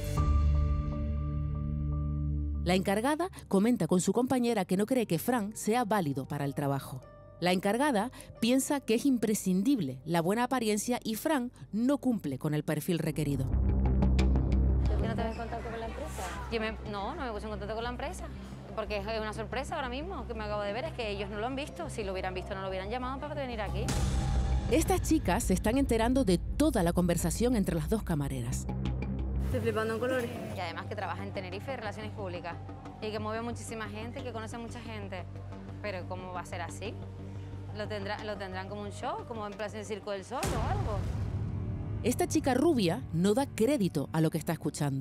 La encargada comenta con su compañera que no cree que Fran sea válido para el trabajo. La encargada piensa que es imprescindible la buena apariencia y Fran no cumple con el perfil requerido. ¿Tú que no te ves en contacto con la empresa? No me puse en contacto con la empresa, porque es una sorpresa ahora mismo que me acabo de ver, es que ellos no lo han visto. Si lo hubieran visto no lo hubieran llamado para venir aquí. Estas chicas se están enterando de toda la conversación entre las dos camareras. Estoy flipando en colores. Y además que trabaja en Tenerife de Relaciones Públicas y que mueve muchísima gente, que conoce a mucha gente. Pero ¿cómo va a ser así? ¿Lo tendrán como un show, como en plan el Circo del Sol o algo? Esta chica rubia no da crédito a lo que está escuchando.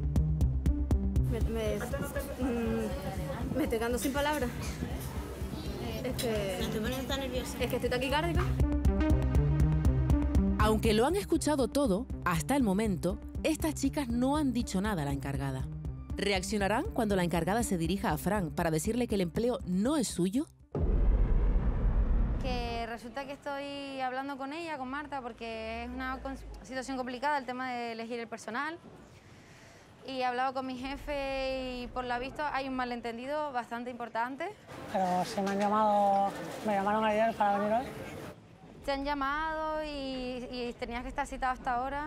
Me estoy quedando sin palabras. Es que... Me estoy poniendo tan nerviosa. Es que estoy taquicárdica. Aunque lo han escuchado todo, hasta el momento, estas chicas no han dicho nada a la encargada. ¿Reaccionarán cuando la encargada se dirija a Fran para decirle que el empleo no es suyo? Que resulta que estoy hablando con ella, con Marta, porque es una situación complicada el tema de elegir el personal. Y he hablado con mi jefe y por lo visto hay un malentendido bastante importante. Pero si me llamaron ayer para venir hoy. Te han llamado y tenías que estar citado hasta ahora,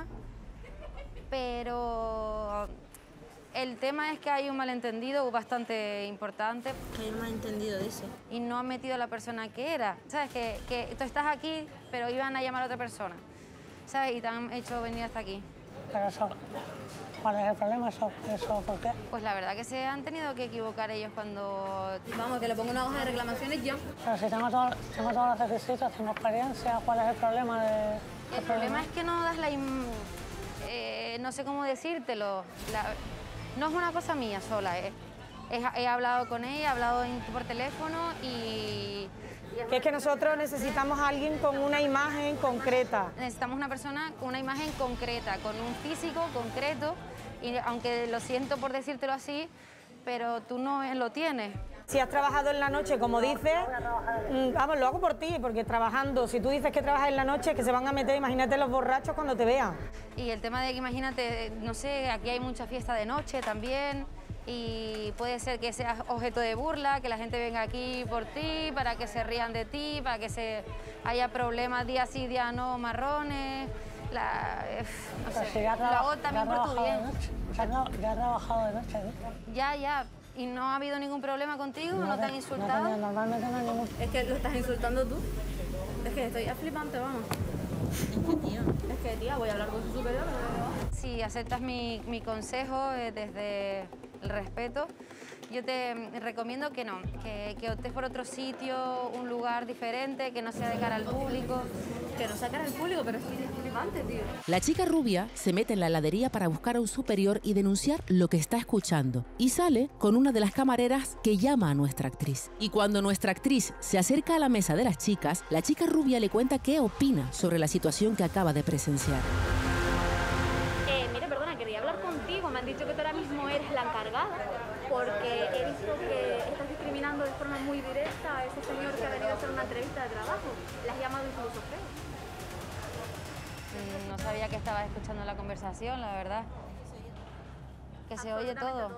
pero el tema es que hay un malentendido bastante importante. Hay un malentendido, dice. Y no han metido a la persona que era. ¿Sabes? Que tú estás aquí, pero iban a llamar a otra persona. ¿Sabes? Y te han hecho venir hasta aquí. Pero eso, ¿cuál es el problema? ¿Eso por qué? Pues la verdad que se han tenido que equivocar ellos cuando... Vamos, que le pongo una hoja de reclamaciones ya. Pero si tengo todos los requisitos, tengo experiencia, ¿cuál es el problema de...? El problema es que no das no sé cómo decírtelo. No es una cosa mía sola. He hablado con ella, he hablado por teléfono y Que es que nosotros necesitamos a alguien con una imagen concreta. Necesitamos una persona con una imagen concreta, con un físico concreto, y aunque lo siento por decírtelo así, pero tú no lo tienes. Si has trabajado en la noche, como dices, vamos, lo hago por ti, porque trabajando, si tú dices que trabajas en la noche, que se van a meter, imagínate los borrachos cuando te vean. Y el tema de que imagínate, no sé, aquí hay mucha fiesta de noche también, y puede ser que seas objeto de burla, que la gente venga aquí por ti, para que se rían de ti, para que haya problemas día sí, día no, marrones. No sé, lo hago también por tu bien. Ya he trabajado de noche, ¿eh? Ya. ¿Y no ha habido ningún problema contigo? ¿No te han insultado? Normalmente no hay ningún... Es que lo estás insultando tú. Es que estoy flipante, vamos. Es que, tía, voy a hablar con su superior. Si aceptas mi consejo desde el respeto, yo te recomiendo que no, que optes por otro sitio, un lugar diferente, que no sea de cara al público. Que no sea cara al público, pero es flipante, tío. La chica rubia se mete en la heladería para buscar a un superior y denunciar lo que está escuchando. Y sale con una de las camareras que llama a nuestra actriz. Y cuando nuestra actriz se acerca a la mesa de las chicas, la chica rubia le cuenta qué opina sobre la situación que acaba de presenciar. Mire, perdona, quería hablar contigo. Me han dicho que tú ahora mismo eres la encargada, porque he visto que estás discriminando de forma muy directa a ese señor que ha venido a hacer una entrevista de trabajo. Le has llamado incluso feo. No sabía que estabas escuchando la conversación, la verdad. Que se oye todo.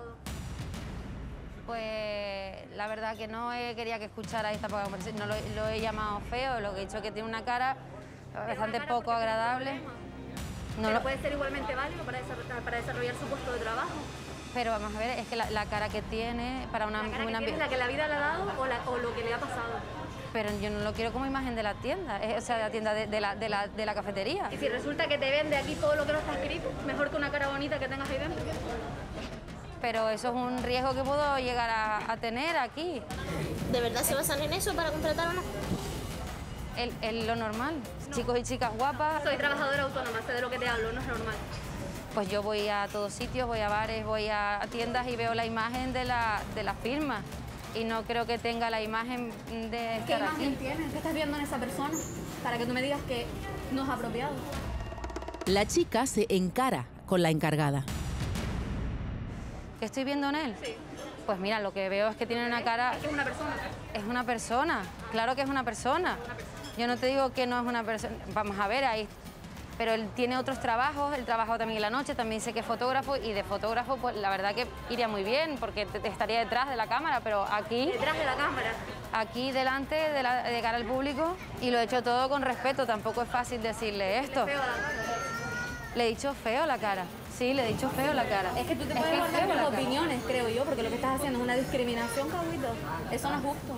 Pues la verdad que no quería que escuchara esta poca conversación. No lo he llamado feo, lo que he dicho que tiene una cara bastante poco agradable. Pero puede ser igualmente válido para desarrollar su puesto de trabajo. Pero vamos a ver, es que la cara que tiene para una... ¿La cara que tiene es la que la vida le ha dado o lo que le ha pasado? Pero yo no lo quiero como imagen de la tienda, o sea, de la tienda de la cafetería. Y si resulta que te vende aquí todo lo que no está escrito, mejor que una cara bonita que tengas ahí dentro. Pero eso es un riesgo que puedo llegar a tener aquí. ¿De verdad se basan en eso para contratar o no? Es lo normal, no. Chicos y chicas guapas. Soy trabajadora autónoma, sé de lo que te hablo, no es normal. Pues yo voy a todos sitios, voy a bares, voy a tiendas y veo la imagen de la firma. Y no creo que tenga la imagen de estar ¿Qué imagen aquí. tienes? ¿Qué estás viendo en esa persona? Para que tú me digas que no es apropiado. La chica se encara con la encargada. ¿Qué estoy viendo en él? Sí. Pues mira, lo que veo es que tiene una cara... Es una persona. Es una persona, claro que es una persona. Yo no te digo que no es una persona... Vamos a ver ahí. Pero él tiene otros trabajos, él trabaja también en la noche, también sé que es fotógrafo, y de fotógrafo pues la verdad que iría muy bien, porque estaría detrás de la cámara, pero aquí... Detrás de la cámara. Aquí delante, de cara al público, y lo he hecho todo con respeto, tampoco es fácil decirle esto. Feo la cara. Le he dicho feo la cara, sí, le he dicho feo la cara. Es que tú te puedes guardar tus opiniones, creo yo, porque lo que estás haciendo es una discriminación, Cabuito. Eso no es justo.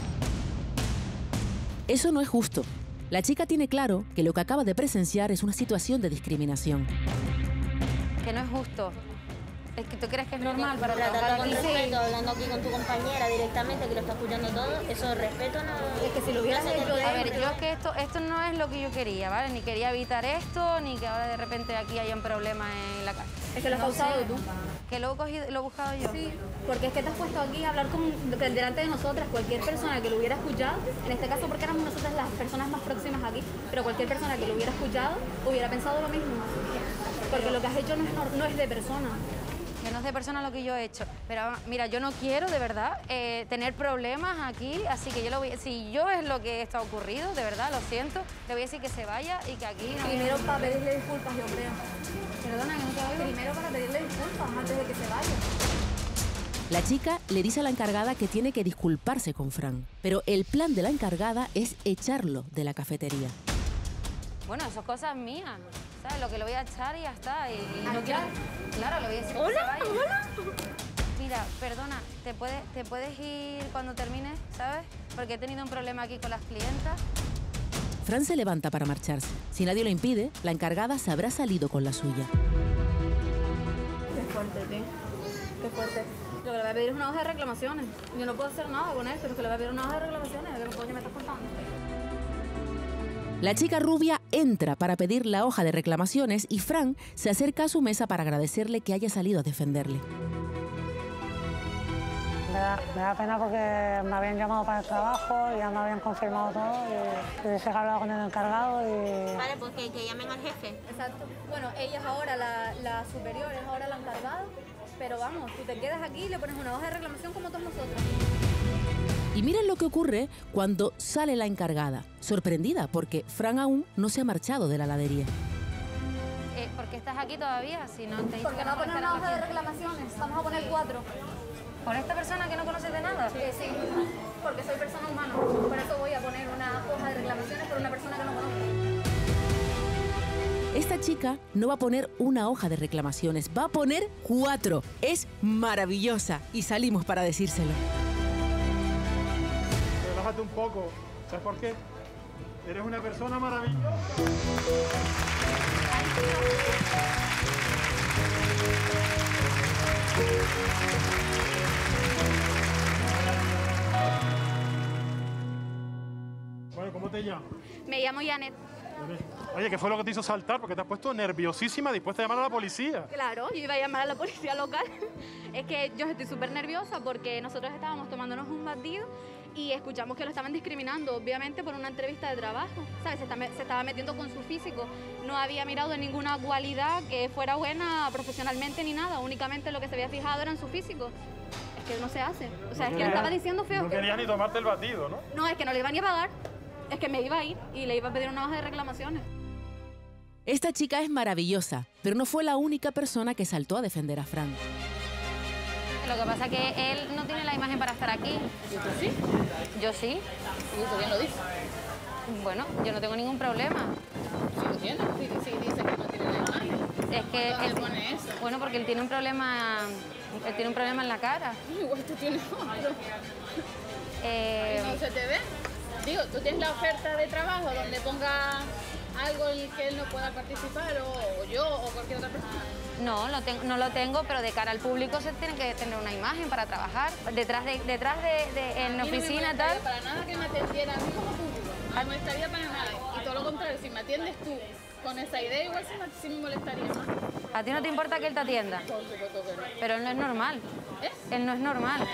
Eso no es justo. La chica tiene claro que lo que acaba de presenciar es una situación de discriminación. Que no es justo. Es que tú crees que es normal para tratarlo con aquí. respeto, hablando aquí con tu compañera directamente, que lo está escuchando todo, eso de respeto no... Es que si lo hubieras hecho... A ver, yo es que esto no es lo que yo quería, ¿vale? Ni quería evitar esto, ni que ahora de repente aquí haya un problema en la casa. Es que lo has causado tú. Que lo he buscado yo. Sí, porque es que te has puesto aquí a hablar delante de nosotras, cualquier persona que lo hubiera escuchado, en este caso porque éramos nosotras las personas más próximas aquí, pero cualquier persona que lo hubiera escuchado hubiera pensado lo mismo. Porque lo que has hecho no es de persona. Que no es de persona lo que yo he hecho. Pero mira, yo no quiero de verdad tener problemas aquí, así que si yo es lo que está ocurrido, de verdad, lo siento, le voy a decir que se vaya y que aquí... Primero para pedirle disculpas, yo creo. Perdona, que no te oigo. Primero para pedirle disculpas antes de que se vaya. La chica le dice a la encargada que tiene que disculparse con Fran, pero el plan de la encargada es echarlo de la cafetería. Bueno, eso es cosas mías, ¿sabes? Lo que lo voy a echar y ya está. Y no quiero... Claro, le voy a decir que se vaya. Hola. Mira, perdona, ¿te puedes ir cuando termines, sabes? Porque he tenido un problema aquí con las clientas. Fran se levanta para marcharse. Si nadie lo impide, la encargada se habrá salido con la suya. Qué fuerte, tío. Qué fuerte. Lo que le voy a pedir es una hoja de reclamaciones. Yo no puedo hacer nada con él, pero es que le voy a pedir una hoja de reclamaciones. ¿Qué coño me estás contando? La chica rubia entra para pedir la hoja de reclamaciones y Fran se acerca a su mesa para agradecerle que haya salido a defenderle. Me da pena porque me habían llamado para el trabajo, ya me habían confirmado todo y hubiese hablado con el encargado y... Vale, pues que llamen al jefe. Exacto. Bueno, ella es ahora la superior, es ahora la encargada, pero vamos, tú te quedas aquí y le pones una hoja de reclamación como todos nosotros. Y miren lo que ocurre cuando sale la encargada, sorprendida porque Fran aún no se ha marchado de la heladería. ¿Por qué estás aquí todavía? Si no te Porque no va a poner una hoja de reclamaciones, vamos a poner 4. ¿Por esta persona que no conoces de nada? Sí, porque soy persona humana, por eso voy a poner una hoja de reclamaciones por una persona que no conozco. Esta chica no va a poner una hoja de reclamaciones, va a poner 4. Es maravillosa y salimos para decírselo. Relájate un poco. ¿Sabes por qué? Eres una persona maravillosa. Bueno, ¿cómo te llamas? Me llamo Janet. Oye, ¿qué fue lo que te hizo saltar? Porque te has puesto nerviosísima, dispuesta a llamar a la policía. Claro, yo iba a llamar a la policía local. Es que yo estoy súper nerviosa porque nosotros estábamos tomándonos un batido y escuchamos que lo estaban discriminando, obviamente por una entrevista de trabajo, ¿sabes? Se estaba metiendo con su físico. No había mirado en ninguna cualidad que fuera buena profesionalmente ni nada, únicamente lo que se había fijado era en su físico. Es que no se hace. O sea, es que le estaba diciendo feo. No querías ni tomarte el batido, ¿no? No, es que no le iba ni a pagar. Es que me iba a ir y le iba a pedir una hoja de reclamaciones. Esta chica es maravillosa, pero no fue la única persona que saltó a defender a Fran. Lo que pasa es que él no tiene la imagen para estar aquí. ¿Y tú sí? Yo sí. ¿Y eso quién lo dice? Bueno, yo no tengo ningún problema. Sí lo tiene, sí dice que no tiene la imagen. Es que ¿Dónde pone eso? Bueno, porque él tiene un problema en la cara. Igual tú tienes otro. ¿No se te ve? Digo, tú tienes la oferta de trabajo donde ponga algo en el que él no pueda participar, o yo, o cualquier otra persona. No, no lo tengo, pero de cara al público se tiene que tener una imagen para trabajar. Detrás de en la oficina tal. Para nada que me atendiera a mí como público. No me molestaría para nada. Y todo lo contrario, si me atiendes tú con esa idea, igual sí me molestaría más. ¿A ti no te importa que él te atienda? Por supuesto que no. Pero él no es normal. Él no es normal.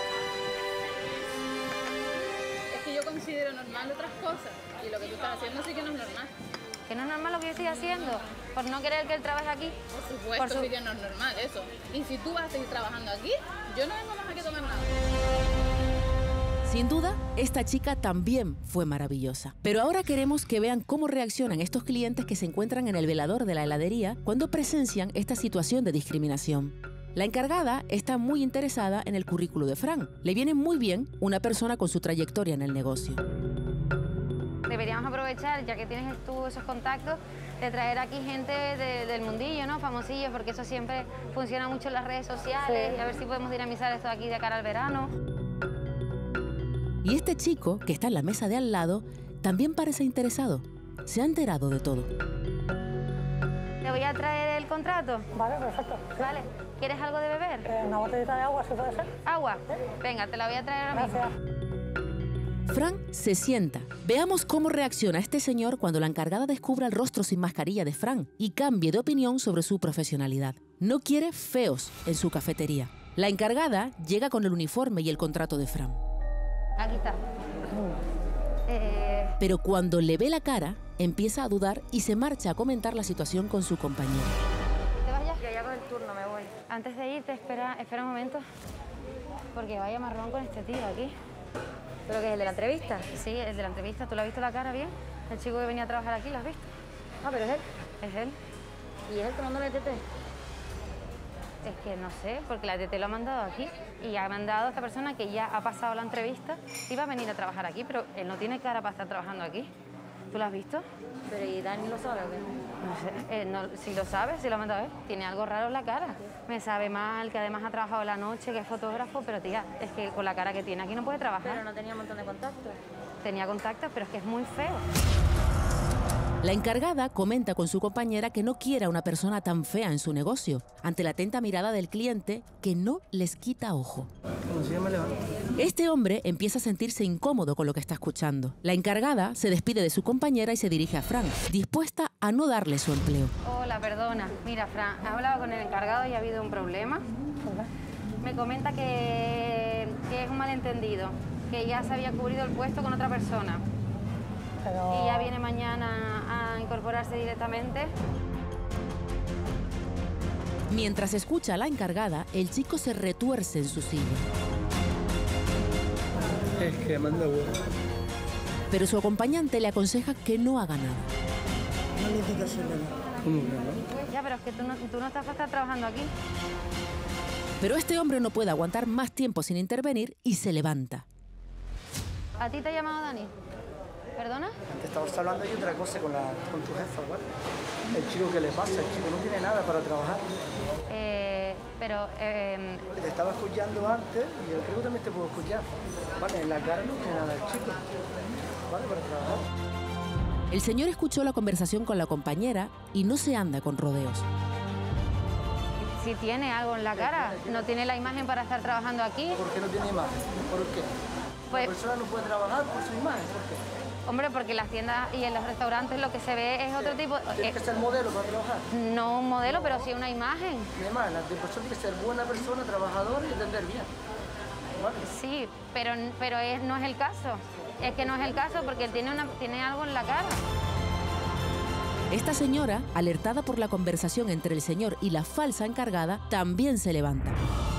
Es que yo considero normal otras cosas. Y lo que tú estás haciendo sí que no es normal. ¿Que no es normal lo que yo estoy haciendo? ¿Por no querer que él trabaje aquí? Por supuesto, sí que no es normal eso. Y si tú vas a seguir trabajando aquí, yo no vengo más aquí a tomar nada. Sin duda, esta chica también fue maravillosa. Pero ahora queremos que vean cómo reaccionan estos clientes que se encuentran en el velador de la heladería cuando presencian esta situación de discriminación. La encargada está muy interesada en el currículo de Fran. Le viene muy bien una persona con su trayectoria en el negocio. Deberíamos aprovechar, ya que tienes tú esos contactos, de traer aquí gente del mundillo, ¿no? Famosillos, porque eso siempre funciona mucho en las redes sociales. Y a ver si podemos dinamizar esto aquí de cara al verano. Y este chico, que está en la mesa de al lado, también parece interesado. Se ha enterado de todo. ¿Te voy a traer el contrato? Vale, perfecto. Vale. ¿Quieres algo de beber? Una botellita de agua, si puede ser. ¿Agua? Venga, te la voy a traer ahora mismo. Fran se sienta. Veamos cómo reacciona este señor cuando la encargada descubra el rostro sin mascarilla de Fran y cambie de opinión sobre su profesionalidad. No quiere feos en su cafetería. La encargada llega con el uniforme y el contrato de Fran. Aquí está. Pero cuando le ve la cara, empieza a dudar y se marcha a comentar la situación con su compañero. ¿Te vas ya? Yo ya con el turno me voy. Antes de irte, espera un momento, porque vaya marrón con este tío aquí. ¿Pero que es el de la entrevista? Sí, el de la entrevista. ¿Tú le has visto la cara bien? El chico que venía a trabajar aquí, ¿lo has visto? Ah, pero es él. Es él. ¿Y es él tomando la TT? Es que no sé, porque la TT lo ha mandado aquí. Y ha mandado a esta persona que ya ha pasado la entrevista y va a venir a trabajar aquí, pero él no tiene cara para estar trabajando aquí. ¿Tú lo has visto? Pero ¿y Dani lo sabe o qué? No sé, si lo sabe, si lo ha mandado él. Tiene algo raro en la cara. Me sabe mal, que además ha trabajado la noche, que es fotógrafo, pero tía, es que con la cara que tiene aquí no puede trabajar. Pero no tenía un montón de contactos. Tenía contactos, pero es que es muy feo. La encargada comenta con su compañera que no quiere a una persona tan fea en su negocio, ante la atenta mirada del cliente que no les quita ojo. Este hombre empieza a sentirse incómodo con lo que está escuchando. La encargada se despide de su compañera y se dirige a Fran, dispuesta a no darle su empleo. Hola, perdona. Mira, Fran, he hablado con el encargado y ha habido un problema. Me comenta que es un malentendido, que ya se había cubrido el puesto con otra persona. Y ya viene mañana a incorporarse directamente. Mientras escucha a la encargada, el chico se retuerce en su silla. Es que manda huevo. Pero su acompañante le aconseja que no haga nada. No necesitas hacer nada. ¿Cómo que no? Ya, pero es que tú no estás para estar trabajando aquí. Pero este hombre no puede aguantar más tiempo sin intervenir y se levanta. ¿A ti te ha llamado Dani? ¿Perdona? Antes estabas hablando de otra cosa con tu jefa, ¿vale? El chico, ¿qué le pasa? El chico no tiene nada para trabajar. Te estaba escuchando antes y yo creo que también te puedo escuchar. Vale, en la cara no tiene nada el chico. Vale, para trabajar. El señor escuchó la conversación con la compañera y no se anda con rodeos. Si tiene algo en la cara, no tiene la imagen para estar trabajando aquí. ¿Por qué no tiene imagen? ¿Por qué? Pues, la persona no puede trabajar por su imagen, ¿por qué? Hombre, porque en las tiendas y en los restaurantes lo que se ve es otro tipo... ¿Tiene que ser modelo para trabajar? No un modelo, pero sí una imagen. Una imagen, la persona tiene que ser buena persona, trabajadora y entender bien. ¿Vale? Sí, pero no es el caso. Es que no es el caso porque él tiene algo en la cara. Esta señora, alertada por la conversación entre el señor y la falsa encargada, también se levanta.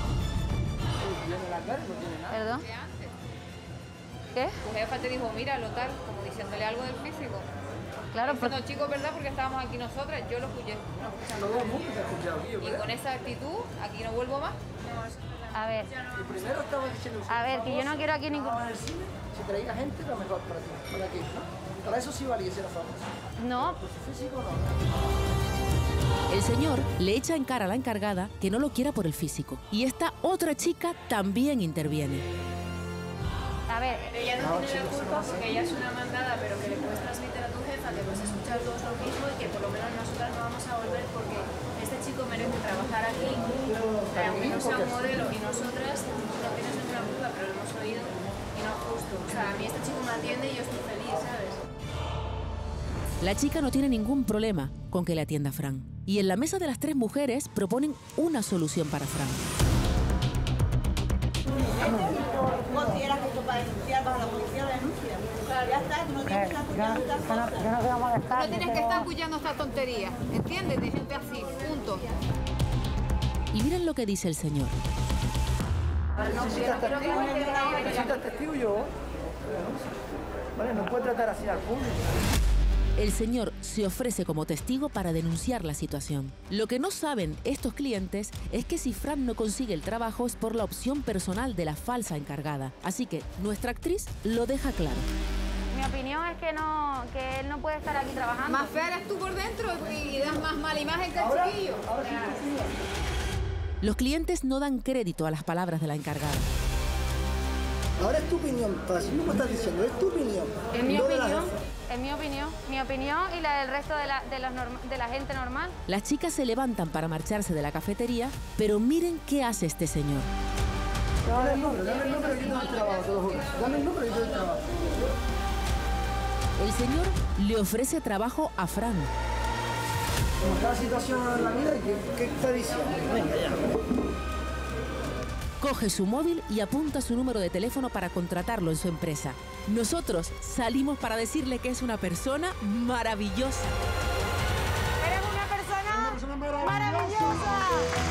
¿Perdón? ¿Qué? Tu jefa te dijo, míralo tal, como diciéndole algo del físico. Claro, pero no, chicos, ¿verdad? Porque estábamos aquí nosotras, yo lo escuché. Todo el mundo te ha escuchado aquí, y con esa actitud, aquí no vuelvo más. A ver. Y primero estaba diciendo... A ver, que yo no quiero aquí ningún... Si traía gente, lo mejor para ti, para aquí, ¿no? Para eso sí valía ser famoso. No. Por su físico, no. El señor le echa en cara a la encargada que no lo quiera por el físico. Y esta otra chica también interviene. A ver, ella no tiene la culpa porque ella es una mandada, pero que le puedes transmitir a tu jefa que vas a escuchar todos lo mismo y que por lo menos nosotras no vamos a volver porque este chico merece trabajar aquí, aunque no sea un modelo, y nosotras no tienes ninguna culpa, pero lo hemos oído y no es justo. O sea, a mí este chico me atiende y yo estoy feliz, ¿sabes? La chica no tiene ningún problema con que le atienda Fran. Y en la mesa de las tres mujeres proponen una solución para Fran. ¿Consideras que esto para denunciar bajo la policía la denuncia? Ya está, no tienes que estar No tienes que estar escuchando esta tontería, ¿entiendes? De gente así, punto. Y miren lo que dice el señor. Necesitas testigo yo. Vale, no puede tratar así al público. El señor se ofrece como testigo para denunciar la situación. Lo que no saben estos clientes es que si Fran no consigue el trabajo es por la opción personal de la falsa encargada. Así que nuestra actriz lo deja claro. Mi opinión es que él no puede estar aquí trabajando. Más fea eres tú por dentro y das más mala imagen que el chiquillo. Los clientes no dan crédito a las palabras de la encargada. Ahora es tu opinión, así como estás diciendo, es tu opinión. Es mi opinión. Es mi opinión y la del resto de la gente normal. Las chicas se levantan para marcharse de la cafetería, pero miren qué hace este señor. Dame el número, que yo te trabajo, te lo juro. Dame el número y yo te trabajo. El señor le ofrece trabajo a Fran. Como está la situación en la vida, ¿qué está diciendo? Venga, ya. Coge su móvil y apunta su número de teléfono para contratarlo en su empresa. Nosotros salimos para decirle que es una persona maravillosa. ¡Eres una persona maravillosa!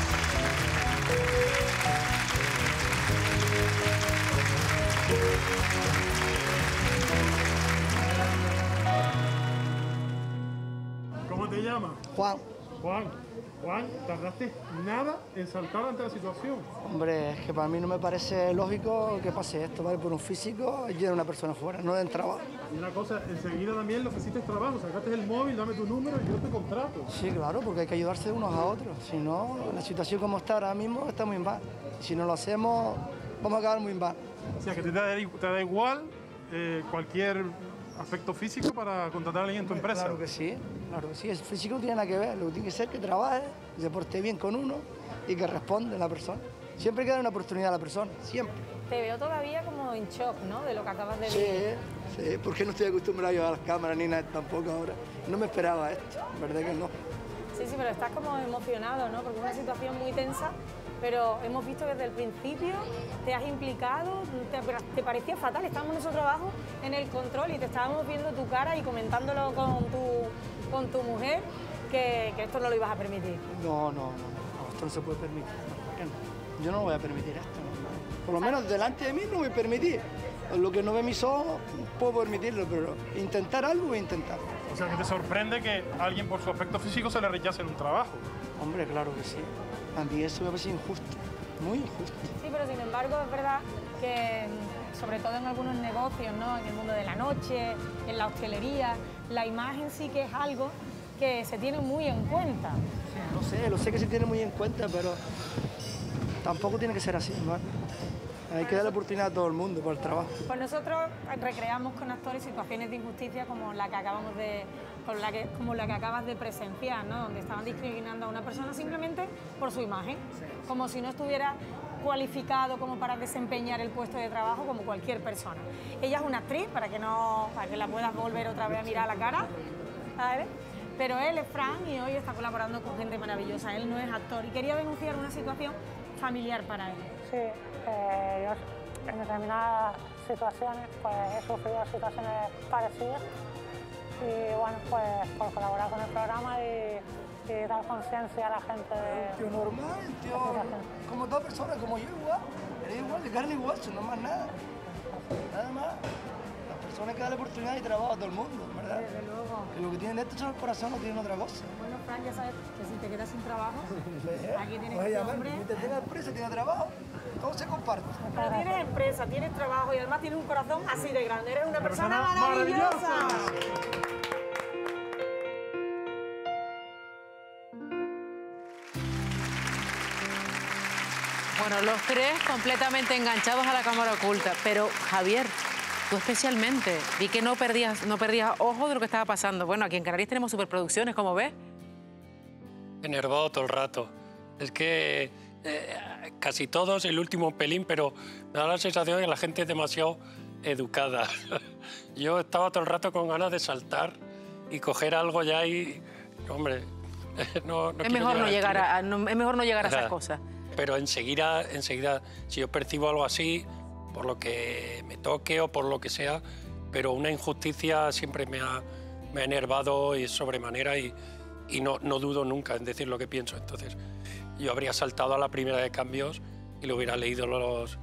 ¿Cómo te llamas? Juan. Juan, tardaste nada en saltar ante la situación. Hombre, es que para mí no me parece lógico que pase esto, ¿vale? Por un físico y de una persona fuera, no de trabajo. Y una cosa, enseguida también le ofreciste trabajo, sacaste el móvil, dame tu número y yo te contrato. Sí, claro, porque hay que ayudarse unos a otros. Si no, la situación como está ahora mismo está muy mal. Si no lo hacemos, vamos a acabar muy mal. O sea, que te da igual cualquier aspecto físico para contratar a alguien en tu empresa. Claro que sí, claro que sí. El físico no tiene nada que ver. Lo que tiene que ser que trabaje, que se porte bien con uno y que responda a la persona. Siempre hay que dar una oportunidad a la persona, siempre. Te veo todavía como en shock, ¿no? De lo que acabas de ver. Sí, porque no estoy acostumbrado yo a las cámaras ni nada tampoco ahora. No me esperaba esto, verdad que no. Sí, sí, pero estás como emocionado, ¿no? Porque es una situación muy tensa, pero hemos visto que desde el principio te has implicado, te parecía fatal. Estábamos nosotros abajo en el control y te estábamos viendo tu cara y comentándolo con tu mujer que esto no lo ibas a permitir. No, esto no se puede permitir. ¿Por qué no? Yo no voy a permitir esto. ¿No? Por lo menos delante de mí no voy a permitir. Lo que no ve mis ojos puedo permitirlo, pero intentar algo voy a intentar. O sea, que te sorprende que a alguien por su aspecto físico se le rechace en un trabajo. Hombre, claro que sí. A mí eso me parece injusto, muy injusto. Sí, pero sin embargo es verdad que, sobre todo en algunos negocios, ¿no? En el mundo de la noche, en la hostelería, la imagen sí que es algo que se tiene muy en cuenta. Lo sé que se tiene muy en cuenta, pero tampoco tiene que ser así, ¿no? Hay que darle oportunidad a todo el mundo por el trabajo. Pues nosotros recreamos con actores situaciones de injusticia como la que acabas de presenciar, ¿no? Donde estaban discriminando a una persona simplemente por su imagen, como si no estuviera cualificado como para desempeñar el puesto de trabajo como cualquier persona. Ella es una actriz, para que la puedas volver otra vez a mirar a la cara, ¿sabes? Pero él es Fran y hoy está colaborando con gente maravillosa. Él no es actor y quería denunciar una situación familiar para él. Sí, yo en determinadas situaciones pues he sufrido situaciones parecidas y bueno, pues por colaborar con el programa y dar conciencia a la gente de... Tío normal, tío, como toda persona, como yo igual, eres igual, de carne igual, no más nada. Nada más. Las personas que dan la oportunidad y trabajo a todo el mundo, ¿verdad? Desde luego. Que lo que tienen dentro son el corazón, no tienen otra cosa. Bueno, Fran, ya sabes que si te quedas sin trabajo, aquí tienes Oye, este hombre. mientras tienes empresa, tienes trabajo, todo se comparte. Pero tienes empresa, tienes trabajo y además tienes un corazón así de grande. Eres una persona maravillosa. Bueno, los tres completamente enganchados a la cámara oculta, pero Javier, tú especialmente, vi que no perdías ojo de lo que estaba pasando. Bueno, aquí en Canarias tenemos superproducciones, como ves. Enervado todo el rato. Es que casi todos, el último pelín, pero me da la sensación de que la gente es demasiado educada. Yo estaba todo el rato con ganas de saltar y coger algo ya y... Hombre, no es mejor no llegar a esas cosas. Pero enseguida, si yo percibo algo así, por lo que me toque o por lo que sea, pero una injusticia siempre me ha enervado y sobremanera y no dudo nunca en decir lo que pienso. Entonces, yo habría saltado a la primera de cambios y le hubiera leído los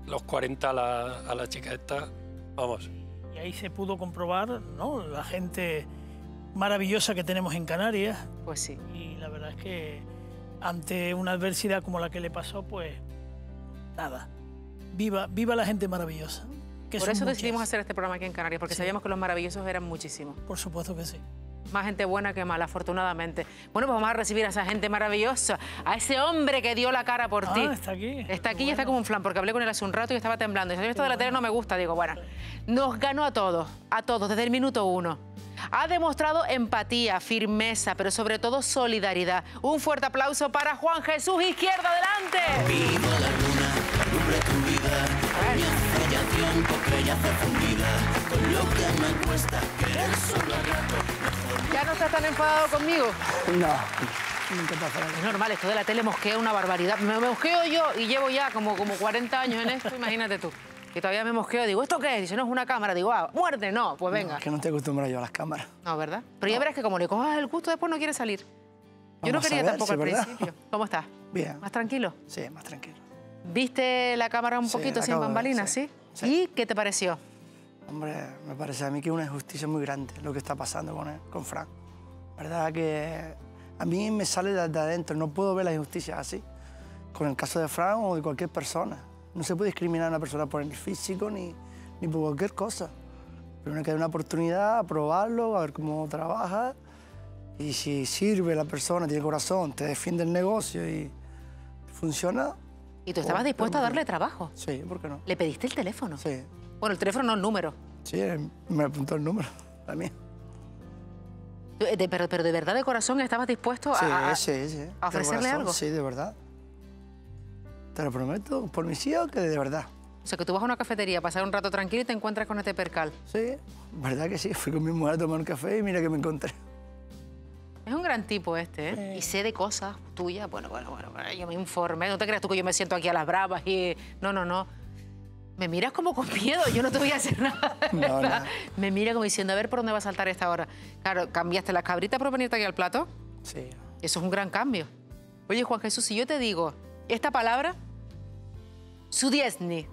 40 a la chica esta, vamos. Y ahí se pudo comprobar, ¿no?, la gente maravillosa que tenemos en Canarias. Pues sí. Y la verdad es que ante una adversidad como la que le pasó, pues nada, viva la gente maravillosa. Por eso decidimos hacer este programa aquí en Canarias, porque sabíamos que los maravillosos eran muchísimos. Por supuesto que sí. Más gente buena que mala, afortunadamente. Bueno, pues vamos a recibir a esa gente maravillosa, a ese hombre que dio la cara por ti. Está aquí. Está aquí y está como un flan, porque hablé con él hace un rato y estaba temblando. Y si esto de la tele no me gusta, digo, bueno, nos ganó a todos, desde el minuto 1. Ha demostrado empatía, firmeza, pero sobre todo solidaridad. Un fuerte aplauso para Juan Jesús Izquierdo, adelante. Vivo la luna, alumbra tu vida, mi hace ya tiempo que ya hace fundida, con lo que me cuesta querer solo a rato. ¿Ya no estás tan enfadado conmigo? No, nunca te hace. Es normal, esto de la tele mosquea una barbaridad. Me mosqueo yo y llevo ya como 40 años en esto, imagínate tú. Y todavía me mosqueo, digo, ¿esto qué es? Dice, no, es una cámara. Digo, muerte, no, pues venga. No, es que no estoy acostumbrado yo a las cámaras. No, ¿verdad? Pero ya verás que como le cojas el gusto, después no quiere salir. Yo no quería tampoco al principio. ¿Cómo estás? Bien. ¿Más tranquilo? Sí, más tranquilo. ¿Viste la cámara un poquito sin bambalinas, sí? ¿Y qué te pareció? Hombre, me parece a mí que es una injusticia muy grande lo que está pasando con Fran. Verdad que a mí me sale de adentro, no puedo ver las injusticias así. Con el caso de Fran o de cualquier persona. No se puede discriminar a una persona por el físico ni por cualquier cosa. Primero que hay una oportunidad, a probarlo, a ver cómo trabaja. Y si sirve la persona, tiene corazón, te defiende el negocio y funciona. ¿Y tú estabas dispuesto a darle trabajo? Sí, ¿por qué no? ¿Le pediste el teléfono? Sí. Bueno, el teléfono no, el número. Sí, me apuntó el número también. Pero de verdad, de corazón, ¿estabas dispuesto a ofrecerle algo? Sí, de verdad. Te lo prometo, por mis hijos, que de verdad. O sea, que tú vas a una cafetería a pasar un rato tranquilo y te encuentras con este percal. Sí, verdad que sí. Fui con mi mujer a tomar un café y mira que me encontré. Es un gran tipo este, ¿eh? Y sé de cosas tuyas. Bueno, yo me informé. No te creas tú que yo me siento aquí a las bravas y... No. Me miras como con miedo, yo no te voy a hacer nada. No. Me mira como diciendo, a ver por dónde va a saltar esta hora. Claro, ¿cambiaste las cabritas por venirte aquí al plato? Sí. Eso es un gran cambio. Oye, Juan Jesús, si yo te digo esta palabra, Chudiesny.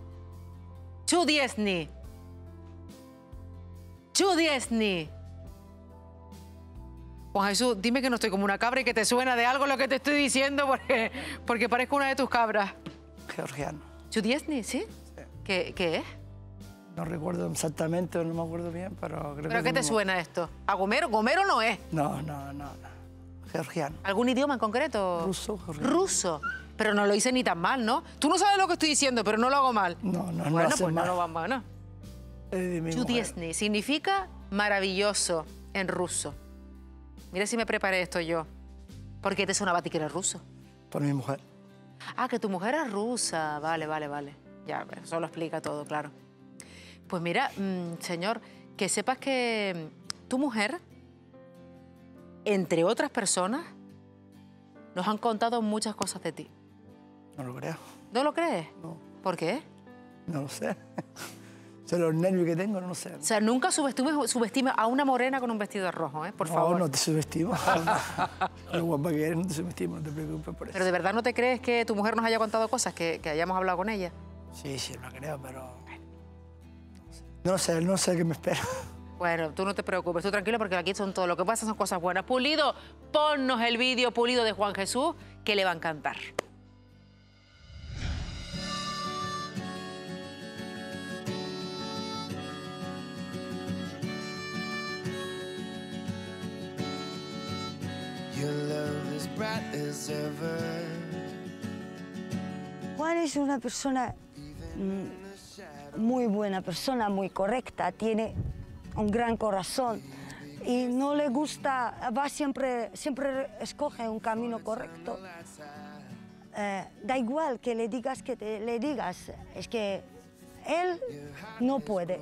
Juan Jesús, dime que no estoy como una cabra y que te suena de algo lo que te estoy diciendo porque parezco una de tus cabras. Georgiano. Chudiesny, ¿sí? ¿Qué es? No recuerdo exactamente, no me acuerdo bien, pero creo que... ¿Pero qué te suena esto? ¿A Gomero? ¿Gomero no es? No. Georgiano. ¿Algún idioma en concreto? Ruso. Ruso. Pero no lo hice ni tan mal, ¿no? Tú no sabes lo que estoy diciendo, pero no lo hago mal. No bueno, hace pues mal. no lo vamos, ¿no? Chudiesny significa maravilloso en ruso. Mira si me preparé esto yo. ¿Por qué te sonaba a ti que eres ruso? Por mi mujer. Ah, que tu mujer es rusa. Vale. Ya, eso lo explica todo, claro. Pues mira, señor, que sepas que tu mujer, entre otras personas, nos han contado muchas cosas de ti. No lo creo. ¿No lo crees? No. ¿Por qué? No lo sé. Son los nervios que tengo, no lo sé. O sea, nunca subestimes a una morena con un vestido rojo, ¿eh? Por favor. No te subestimo. Lo guapa que eres, no te subestimo, no te preocupes por eso. ¿Pero de verdad no te crees que tu mujer nos haya contado cosas, que hayamos hablado con ella? Sí, lo creo, pero... No sé qué me espera. Bueno, tú no te preocupes, tú tranquilo porque aquí son todo. Lo que pasa son cosas buenas. Pulido, ponnos el vídeo Pulido de Juan Jesús, que le va a encantar. Juan es una persona muy buena persona, muy correcta, tiene un gran corazón y no le gusta, siempre escoge un camino correcto. Da igual que le digas le digas, es que él no puede.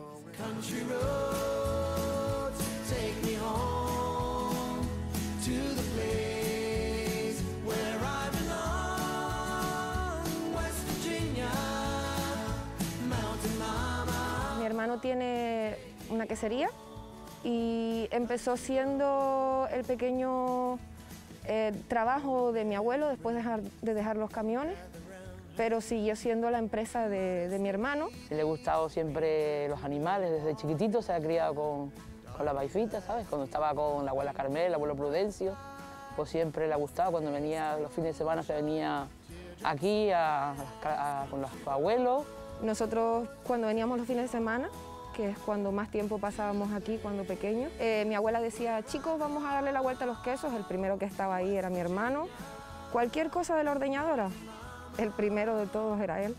Mi hermano tiene una quesería y empezó siendo el pequeño trabajo de mi abuelo después de dejar los camiones, pero siguió siendo la empresa de mi hermano. Le ha gustado siempre los animales, desde chiquitito se ha criado con la baifita, ¿sabes? Cuando estaba con la abuela Carmela, el abuelo Prudencio, pues siempre le ha gustado. Cuando venía los fines de semana se venía aquí con los abuelos. Nosotros cuando veníamos los fines de semana, que es cuando más tiempo pasábamos aquí cuando pequeños, mi abuela decía, chicos, vamos a darle la vuelta a los quesos. El primero que estaba ahí era mi hermano. Cualquier cosa de la ordeñadora, el primero de todos era él.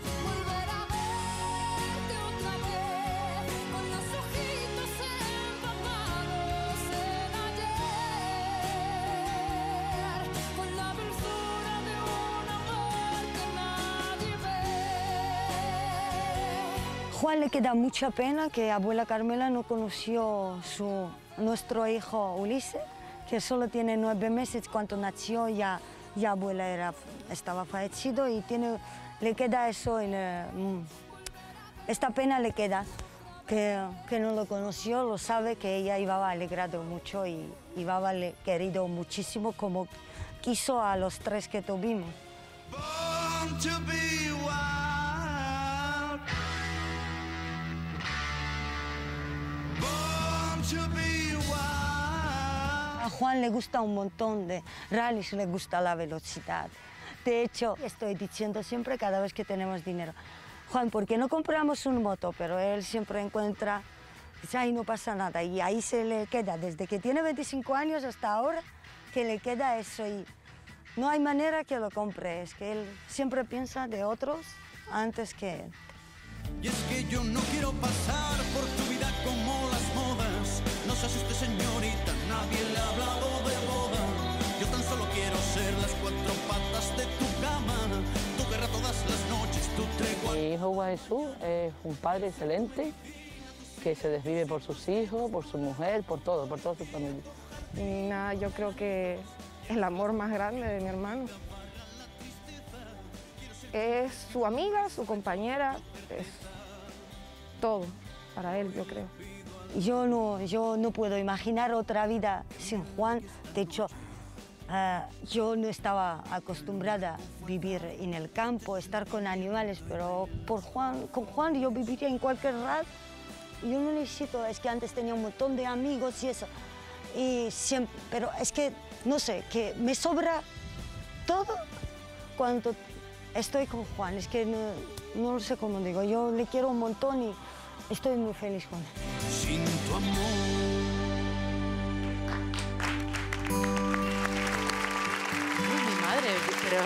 Juan le queda mucha pena que abuela Carmela no conoció nuestro hijo Ulises, que solo tiene 9 meses. Cuando nació ya abuela estaba fallecido y le queda eso, esta pena le queda, que no lo conoció, lo sabe, que ella iba a alegrado mucho y iba a querido muchísimo como quiso a los 3 que tuvimos. A Juan le gusta un montón de rallies, le gusta la velocidad. De hecho, estoy diciendo siempre cada vez que tenemos dinero, Juan, ¿por qué no compramos una moto? Pero él siempre encuentra, dice, ay, no pasa nada. Y ahí se le queda, desde que tiene 25 años hasta ahora, que le queda eso y no hay manera que lo compre. Es que él siempre piensa de otros antes que él. Y es que yo no quiero pasar por tu vida como las modas. No se asuste, señorita, nadie le ha hablado de boda. Yo tan solo quiero ser las 4 patas de tu cama, tu guerra todas las noches, tu tregua. Mi hijo Juan Jesús es un padre excelente, que se desvive por sus hijos, por su mujer, por toda su familia. ni nada. Yo creo que es el amor más grande de mi hermano. Es su amiga, su compañera, es todo para él, yo creo. Yo no puedo imaginar otra vida sin Juan. De hecho, yo no estaba acostumbrada a vivir en el campo, estar con animales, pero con Juan yo viviría en cualquier lugar. Yo no necesito, es que antes tenía un montón de amigos y eso, pero es que, no sé, que me sobra todo cuando estoy con Juan. Es que no sé cómo digo, yo le quiero un montón y estoy muy feliz con él. Sin tu amor. Pero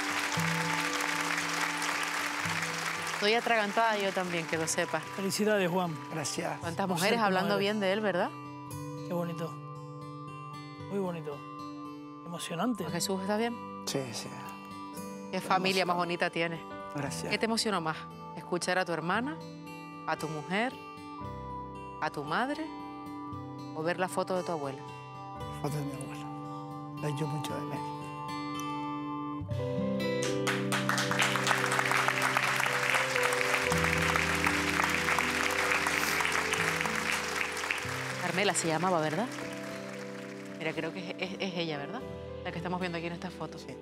estoy atragantada yo también, que lo sepas. Felicidades, Juan. Gracias. Cuántas mujeres hablando bien de él, ¿verdad? Qué bonito. Muy bonito. Emocionante. Jesús, ¿estás bien? Sí, sí. Qué familia más bonita tienes. Gracias. ¿Qué te emocionó más? ¿Escuchar a tu hermana, a tu mujer, a tu madre o ver la foto de tu abuela? La foto de mi abuela. La echo mucho de menos. Carmela se llamaba, ¿verdad? Mira, creo que es ella, ¿verdad? La que estamos viendo aquí en esta foto. Sí.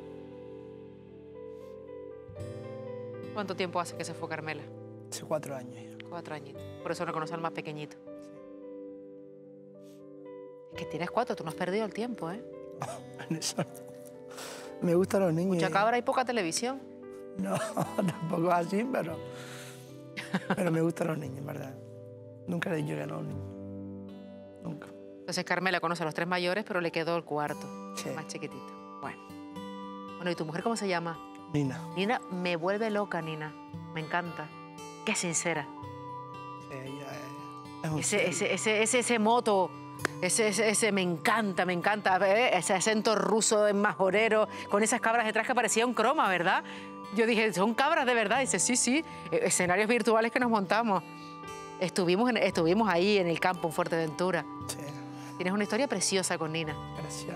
¿Cuánto tiempo hace que se fue Carmela? Hace 4 años ya. 4 añitos. Por eso reconoce al más pequeñito. Es que tienes 4, tú no has perdido el tiempo, ¿eh? En eso me gustan los niños. Mucha cabra y poca televisión. No, tampoco así, pero me gustan los niños, ¿verdad? Nunca le he dicho que no a los niños. Nunca. Entonces Carmela conoce a los 3 mayores, pero le quedó el cuarto, sí. Más chiquitito. Bueno, ¿y tu mujer cómo se llama? Nina. Nina me vuelve loca, Nina. Me encanta. Qué sincera. Ella es ese moto, ese me encanta, ese acento ruso en majorero, con esas cabras detrás que parecía un croma, ¿verdad? Yo dije, ¿son cabras de verdad? Y dice, sí, escenarios virtuales que nos montamos. Estuvimos ahí en el campo, en Fuerteventura. Sí. Tienes una historia preciosa con Nina. Gracias.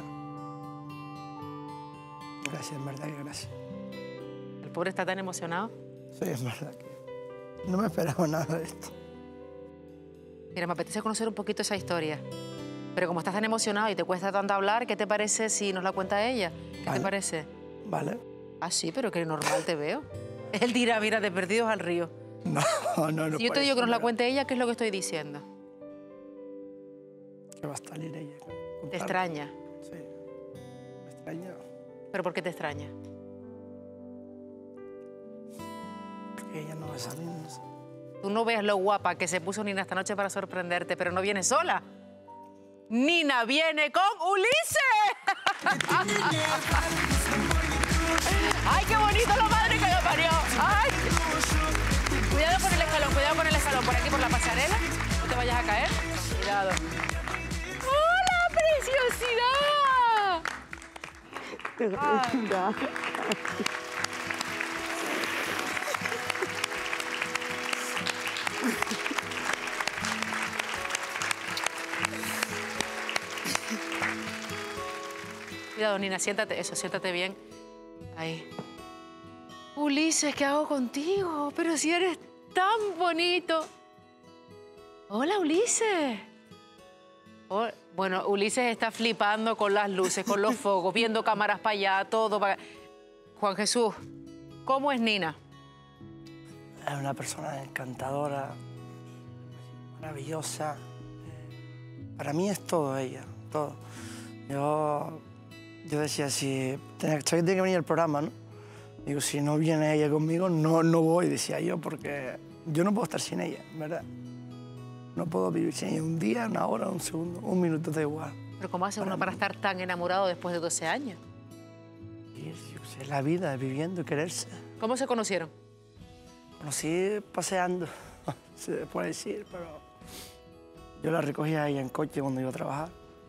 Gracias, en verdad que gracias. El pobre está tan emocionado. Sí, es verdad que no me esperaba nada de esto. Mira, me apetece conocer un poquito esa historia. Pero como estás tan emocionado y te cuesta tanto hablar, ¿qué te parece si nos la cuenta ella? ¿Qué te parece? Vale. Ah, sí, pero que normal te veo. Él dirá, mira, de perdidos al río. No. Si yo te digo que nos la cuente ella, ¿qué es lo que estoy diciendo? Que va a salir ella. ¿Te extraña? Sí. Me extraña. ¿Pero por qué te extraña? Porque ella no va a salir, no sé. Tú no veas lo guapa que se puso Nina esta noche para sorprenderte, pero no viene sola. Nina viene con Ulises. ¡Ay, qué bonito la madre que lo parió! ¡Ay! Cuidado con el escalón, por aquí, por la pasarela. No te vayas a caer. Cuidado. ¡Hola, preciosidad! Cuidado, Nina, siéntate, siéntate bien. Ahí. Ulises, ¿qué hago contigo? Pero si eres tan bonito. Hola, Ulises. Bueno, Ulises está flipando con las luces, con los focos, viendo cámaras para allá, todo para... Juan Jesús, ¿cómo es Nina? Es una persona encantadora, maravillosa. Para mí es todo ella, todo. Yo decía, si tiene que venir el programa, ¿no? Digo, si no viene ella conmigo, no voy, decía yo, porque yo no puedo estar sin ella, ¿verdad? No puedo vivir sin ella un día, una hora, un segundo, un minuto, da igual. Pero ¿cómo hace uno para estar tan enamorado después de 12 años? Yo sé, la vida, viviendo, quererse. ¿Cómo se conocieron? Conocí paseando, se puede decir, pero yo la recogía a ella en coche cuando iba a trabajar.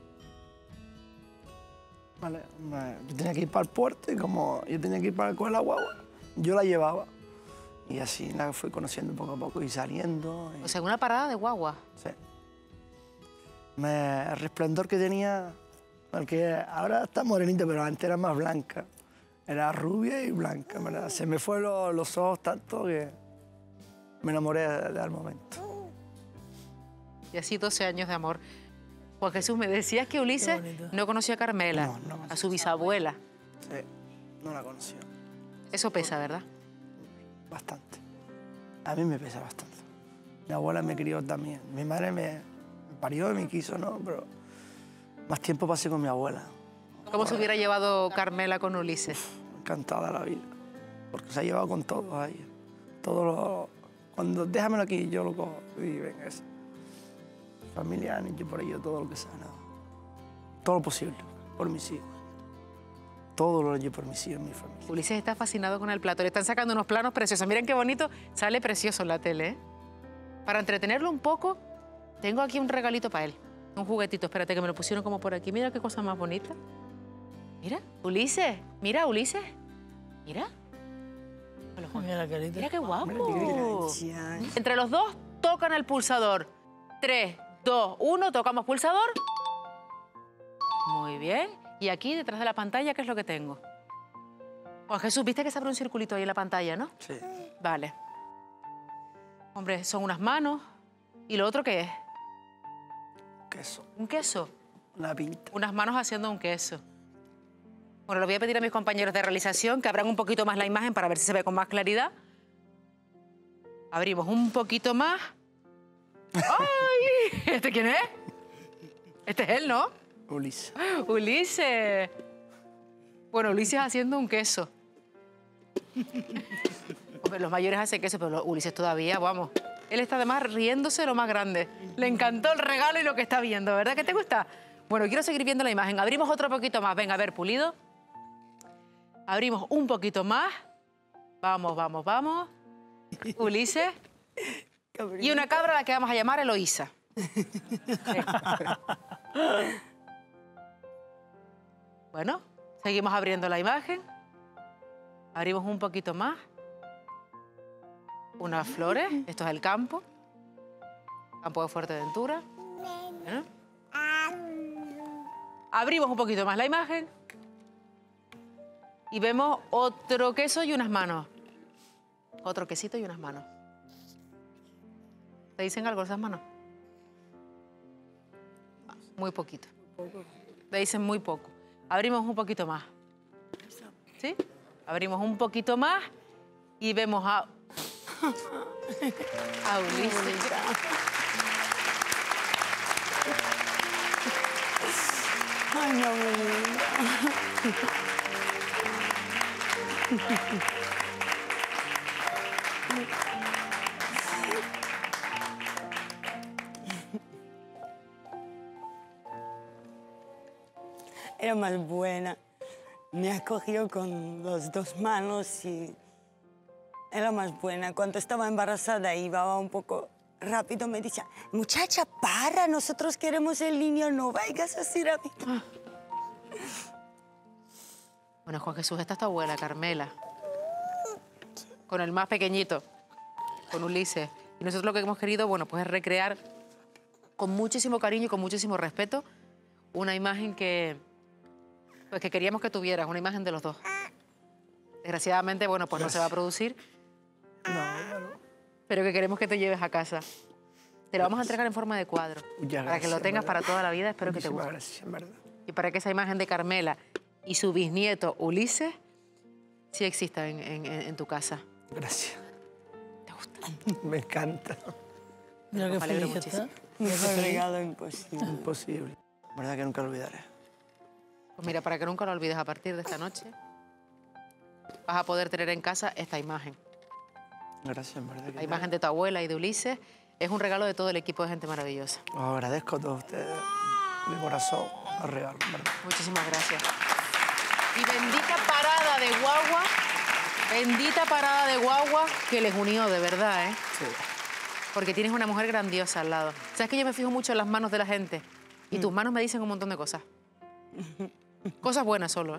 Vale, yo tenía que ir para el puerto y como yo tenía que ir para coger la guagua, yo la llevaba. Y así la fui conociendo poco a poco y saliendo. O sea, una parada de guagua. Sí. El resplandor que tenía Porque ahora está morenita, pero antes era más blanca. Era rubia y blanca, ¿verdad? Se me fue los ojos tanto que me enamoré al momento. Y así 12 años de amor. Juan Jesús, me decías que Ulises no conocía a Carmela, a su bisabuela. Sí, no la conoció. Eso pesa, ¿verdad? Bastante. A mí me pesa bastante. Mi abuela me crió también. Mi madre me parió y me quiso, ¿no? Pero más tiempo pasé con mi abuela. ¿Cómo se hubiera llevado Carmela con Ulises? Encantada la vida. Porque se ha llevado con todos ahí. Cuando déjamelo aquí, yo lo cojo. Y venga, eso. Familia, niño por ello, todo lo que sea. ¿No? Todo lo posible, por mis hijos. Todo lo he hecho por mis hijos, mi familia. Ulises está fascinado con el plato. Le están sacando unos planos preciosos. Miren qué bonito. Sale precioso en la tele, ¿eh? Para entretenerlo un poco, tengo aquí un regalito para él. Un juguetito. Espérate, que me lo pusieron como por aquí. Mira qué cosa más bonita. Mira, Ulises. Mira, Ulises. Mira. Mira la carita. Mira qué guapo. Entre los dos, tocan el pulsador. 3, 2, 1, tocamos pulsador. Muy bien. Y aquí, detrás de la pantalla, ¿qué es lo que tengo? Juan Jesús, ¿viste que se abre un circulito ahí en la pantalla, no? Sí. Vale. Hombre, son unas manos. ¿Y lo otro qué es? Queso. ¿Un queso? Una pinta. Unas manos haciendo un queso. Bueno, le voy a pedir a mis compañeros de realización que abran un poquito más la imagen para ver si se ve con más claridad. Abrimos un poquito más. ¡Ay! ¿Este quién es? Este es él, ¿no? Ulises. Ulises. Bueno, Ulises haciendo un queso. Hombre, los mayores hacen queso, pero Ulises todavía, vamos. Él está además riéndose lo más grande. Le encantó el regalo y lo que está viendo, ¿verdad que te gusta? Bueno, quiero seguir viendo la imagen. Abrimos otro poquito más. Venga, a ver, Pulido. Abrimos un poquito más. Vamos, vamos, vamos. Ulises. Y una cabra a la que vamos a llamar Eloísa. Sí. Bueno, seguimos abriendo la imagen. Abrimos un poquito más. Unas flores. Esto es el campo. Campo de Fuerteventura. ¿Eh? Abrimos un poquito más la imagen. Y vemos otro queso y unas manos. Otro quesito y unas manos. ¿Te dicen algo esas manos? Muy poquito. Te dicen muy poco. Abrimos un poquito más. ¿Sí? Abrimos un poquito más y vemos a Ulises. Ay, mi abuelita. Era más buena. Me acogió con las dos manos y era más buena. Cuando estaba embarazada iba un poco rápido, me decía, muchacha, para, nosotros queremos el niño, no vayas así rápido. Bueno, Juan Jesús, esta es tu abuela, Carmela. Con el más pequeñito, con Ulises. Y nosotros lo que hemos querido, bueno, pues es recrear con muchísimo cariño y con muchísimo respeto una imagen que queríamos que tuvieras, una imagen de los dos. Desgraciadamente, bueno, pues no se va a producir. Pero que queremos que te lleves a casa. Te lo vamos a entregar en forma de cuadro. Para que lo tengas para toda la vida, espero que te guste. Gracias, verdad. Y para que esa imagen de Carmela y su bisnieto Ulises sí exista en tu casa. Gracias. ¿Te gusta? Me encanta. Mira qué feliz está. Mejor regalo imposible. Imposible. Verdad que nunca lo olvidaré. Pues mira, para que nunca lo olvides, a partir de esta noche vas a poder tener en casa esta imagen. Gracias, en verdad. La imagen de tu abuela y de Ulises es un regalo de todo el equipo de Gente Maravillosa. Os agradezco a todos ustedes de corazón el regalo, en verdad. Muchísimas gracias. Y bendita parada de guagua que les unió, de verdad, ¿eh? Sí. Porque tienes una mujer grandiosa al lado. ¿Sabes que yo me fijo mucho en las manos de la gente? Y tus manos me dicen un montón de cosas. Cosas buenas solo, ¿eh?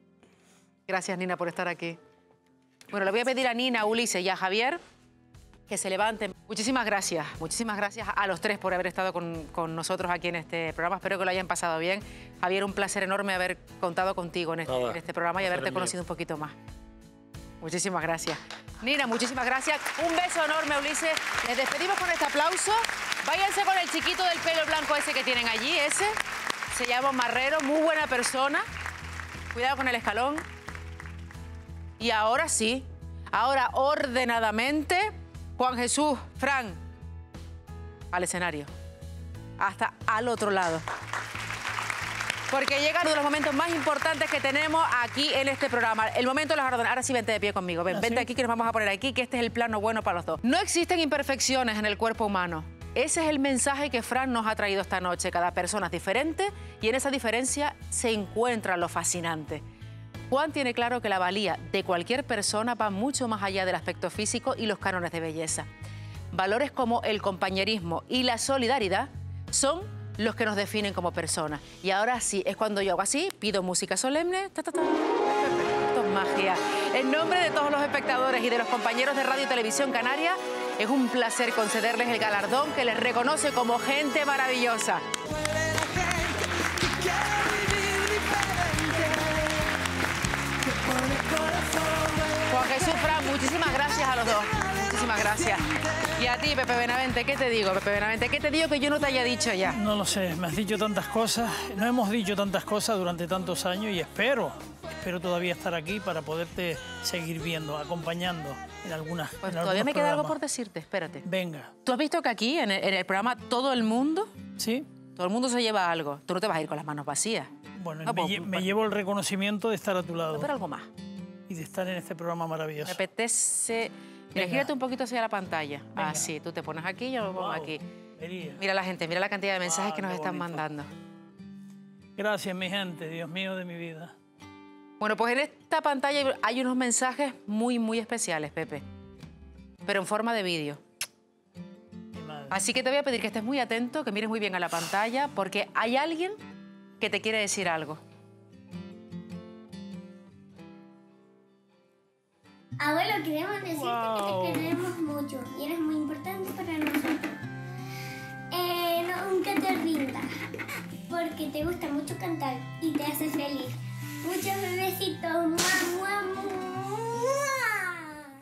Gracias, Nina, por estar aquí. Bueno, le voy a pedir a Nina, a Ulises y a Javier que se levanten. Muchísimas gracias a los tres por haber estado con nosotros aquí en este programa. Espero que lo hayan pasado bien. Javier, un placer enorme haber contado contigo en este programa y haberte conocido un poquito más. Muchísimas gracias. Nina, muchísimas gracias. Un beso enorme, Ulises. Les despedimos con este aplauso. Váyanse con el chiquito del pelo blanco ese que tienen allí, ese. Se llama Marrero, muy buena persona. Cuidado con el escalón. Y ahora sí, ahora ordenadamente, Juan Jesús, Fran, al escenario. Hasta al otro lado. Porque llega uno de los momentos más importantes que tenemos aquí en este programa. El momento de los galardones. Ahora sí, vente de pie conmigo. Vente aquí que nos vamos a poner aquí, que este es el plano bueno para los dos. No existen imperfecciones en el cuerpo humano. Ese es el mensaje que Fran nos ha traído esta noche. Cada persona es diferente y en esa diferencia se encuentra lo fascinante. Juan tiene claro que la valía de cualquier persona va mucho más allá del aspecto físico y los cánones de belleza. Valores como el compañerismo y la solidaridad son los que nos definen como personas. Y ahora sí, es cuando yo hago así, pido música solemne. Esto es magia. En nombre de todos los espectadores y de los compañeros de Radio y Televisión Canaria, es un placer concederles el galardón que les reconoce como gente maravillosa. Juan Jesús, Fran, muchísimas gracias a los dos. Muchísimas gracias. Y a ti, Pepe Benavente, ¿qué te digo, Pepe Benavente? ¿Qué te digo que yo no te haya dicho ya? No lo sé, me has dicho tantas cosas, no hemos dicho tantas cosas durante tantos años y espero todavía estar aquí para poderte seguir viendo, acompañando en algunas. Pues todavía me queda algo por decirte, espérate. Venga. ¿Tú has visto que aquí, en el programa, todo el mundo? Sí. Todo el mundo se lleva algo. Tú no te vas a ir con las manos vacías. Bueno, me llevo el reconocimiento de estar a tu lado. Pero algo más. Y de estar en este programa maravilloso. Me apetece... Mira, gírate un poquito hacia la pantalla. Así, tú te pones aquí y yo me pongo aquí. Mira la gente, mira la cantidad de mensajes que nos están mandando. Gracias, mi gente, Dios mío de mi vida. Bueno, pues en esta pantalla hay unos mensajes muy, muy especiales, Pepe. Pero en forma de vídeo. Así que te voy a pedir que estés muy atento, que mires muy bien a la pantalla, porque hay alguien que te quiere decir algo. Abuelo, queremos decirte que te queremos mucho y eres muy importante para nosotros. Nunca te rindas, porque te gusta mucho cantar y te hace feliz. Muchos bebecitos. ¡Mua, mua, mua!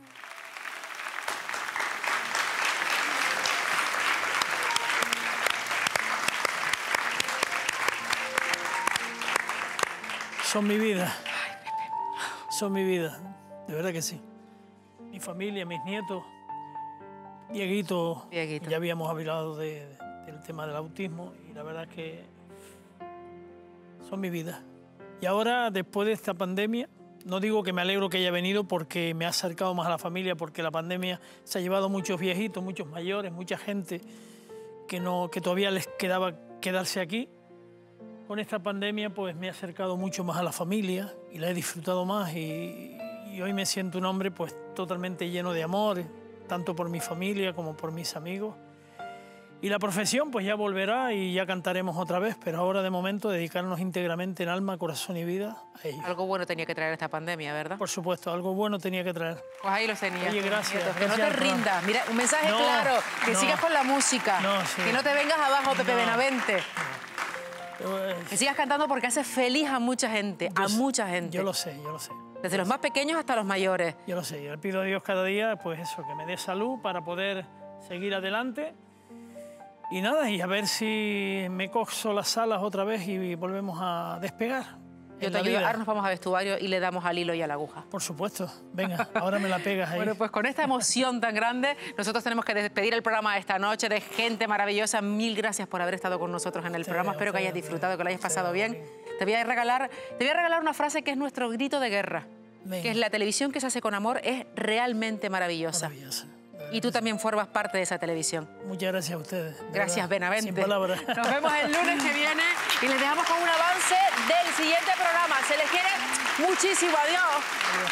Son mi vida. Son mi vida. De verdad que sí. Mi familia, mis nietos, Dieguito. Ya habíamos hablado del tema del autismo y la verdad es que son mi vida. Y ahora, después de esta pandemia, no digo que me alegro que haya venido porque me ha acercado más a la familia, porque la pandemia se ha llevado muchos viejitos, muchos mayores, mucha gente que todavía les quedaba quedarse aquí. Con esta pandemia pues me ha acercado mucho más a la familia y la he disfrutado más y hoy me siento un hombre pues totalmente lleno de amor, tanto por mi familia como por mis amigos. Y la profesión pues ya volverá y ya cantaremos otra vez, pero ahora de momento dedicarnos íntegramente en alma, corazón y vida a ellos. Algo bueno tenía que traer esta pandemia, ¿verdad? Por supuesto, algo bueno tenía que traer. Pues ahí los tenías. Oye, gracias. Que no te rindas. Mira, un mensaje claro, que sigas con la música, que no te vengas abajo, Pepe Benavente. Que sigas cantando porque haces feliz a mucha gente, Yo lo sé, yo lo sé. Desde los más pequeños hasta los mayores. Yo lo sé, yo le pido a Dios cada día, pues eso, que me dé salud para poder seguir adelante. Y nada, y a ver si me cojo las alas otra vez y volvemos a despegar. Yo te ayudo, ahora nos vamos a vestuario y le damos al hilo y a la aguja. Por supuesto, venga, ahora me la pegas ahí. Bueno, pues con esta emoción tan grande, nosotros tenemos que despedir el programa esta noche de gente maravillosa. Mil gracias por haber estado con nosotros en el programa. Espero que hayas disfrutado, que lo hayas pasado bien. Te voy a regalar una frase que es nuestro grito de guerra, que es: la televisión que se hace con amor es realmente maravillosa. Y tú también formas parte de esa televisión. Muchas gracias a ustedes. Gracias, Benavente. Sin palabras. Nos vemos el lunes que viene y les dejamos con un avance del siguiente programa. Se les quiere muchísimo. Adiós.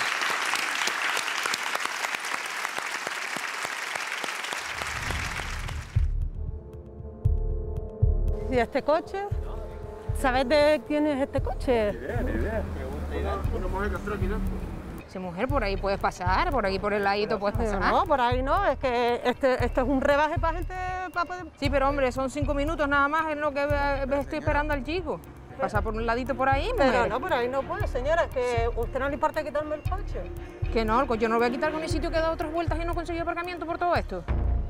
¿Y este coche? ¿Sabes de quién es este coche? Ni idea. Una mujer que está aquí, ¿no? Sí, mujer, por ahí puedes pasar, por aquí por el ladito puedes pasar. No, por ahí no, es que esto es un rebaje para gente para poder... Sí, pero hombre, son 5 minutos nada más en lo que estoy esperando al chico. Pasar por un ladito por ahí, mujer. Pero no, por ahí no puede, señora, es que a usted no le importa quitarme el coche. Que no, el coche no lo voy a quitar con el sitio que he dado 3 vueltas y no he conseguido aparcamiento por todo esto.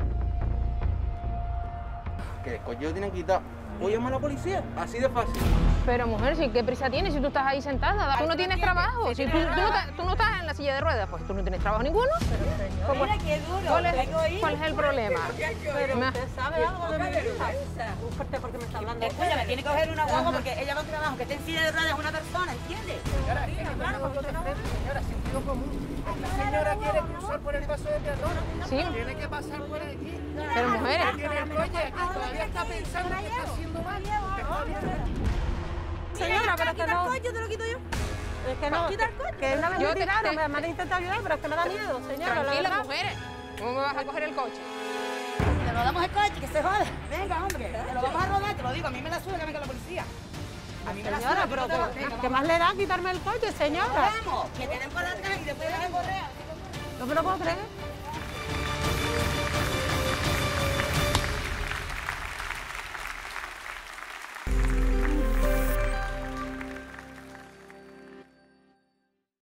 Que el coche lo tienen quitado. ¿Voy a llamar a la policía? Así de fácil. Pero mujer, ¿sí qué prisa tienes si tú estás ahí sentada? Tú no tienes trabajo. Si tú no estás en la silla de ruedas, pues tú no tienes trabajo ninguno. Mira qué duro. ¿Cuál es el problema? Pero usted sabe algo de mi vida. Usted porque me está hablando. Escúchame, tiene que coger una guagua porque ella va a un trabajo, que esté en silla de ruedas es una persona, ¿entiendes? Señora, sentido común. La señora quiere cruzar por el paso de peatones. Sí. Tiene que pasar por aquí. Pero mujeres. Tiene el coche aquí, todavía está pensando que está haciendo mal. Señora, pero que no... Yo te lo quito yo. Es que no, que una vez me tiraron, me han intentado ayudar, pero es que me da miedo, señora. Tranquila, mujeres. ¿Cómo me vas a coger el coche? Te lo damos el coche, que se joda. Venga, hombre, te lo vamos a rodar, te lo digo. A mí me la sube que venga la policía. A mí me la Señora, sube, pero ¿qué más le da quitarme el coche, señora? Vamos, que te den por atrás y después de correr. No me lo puedo creer.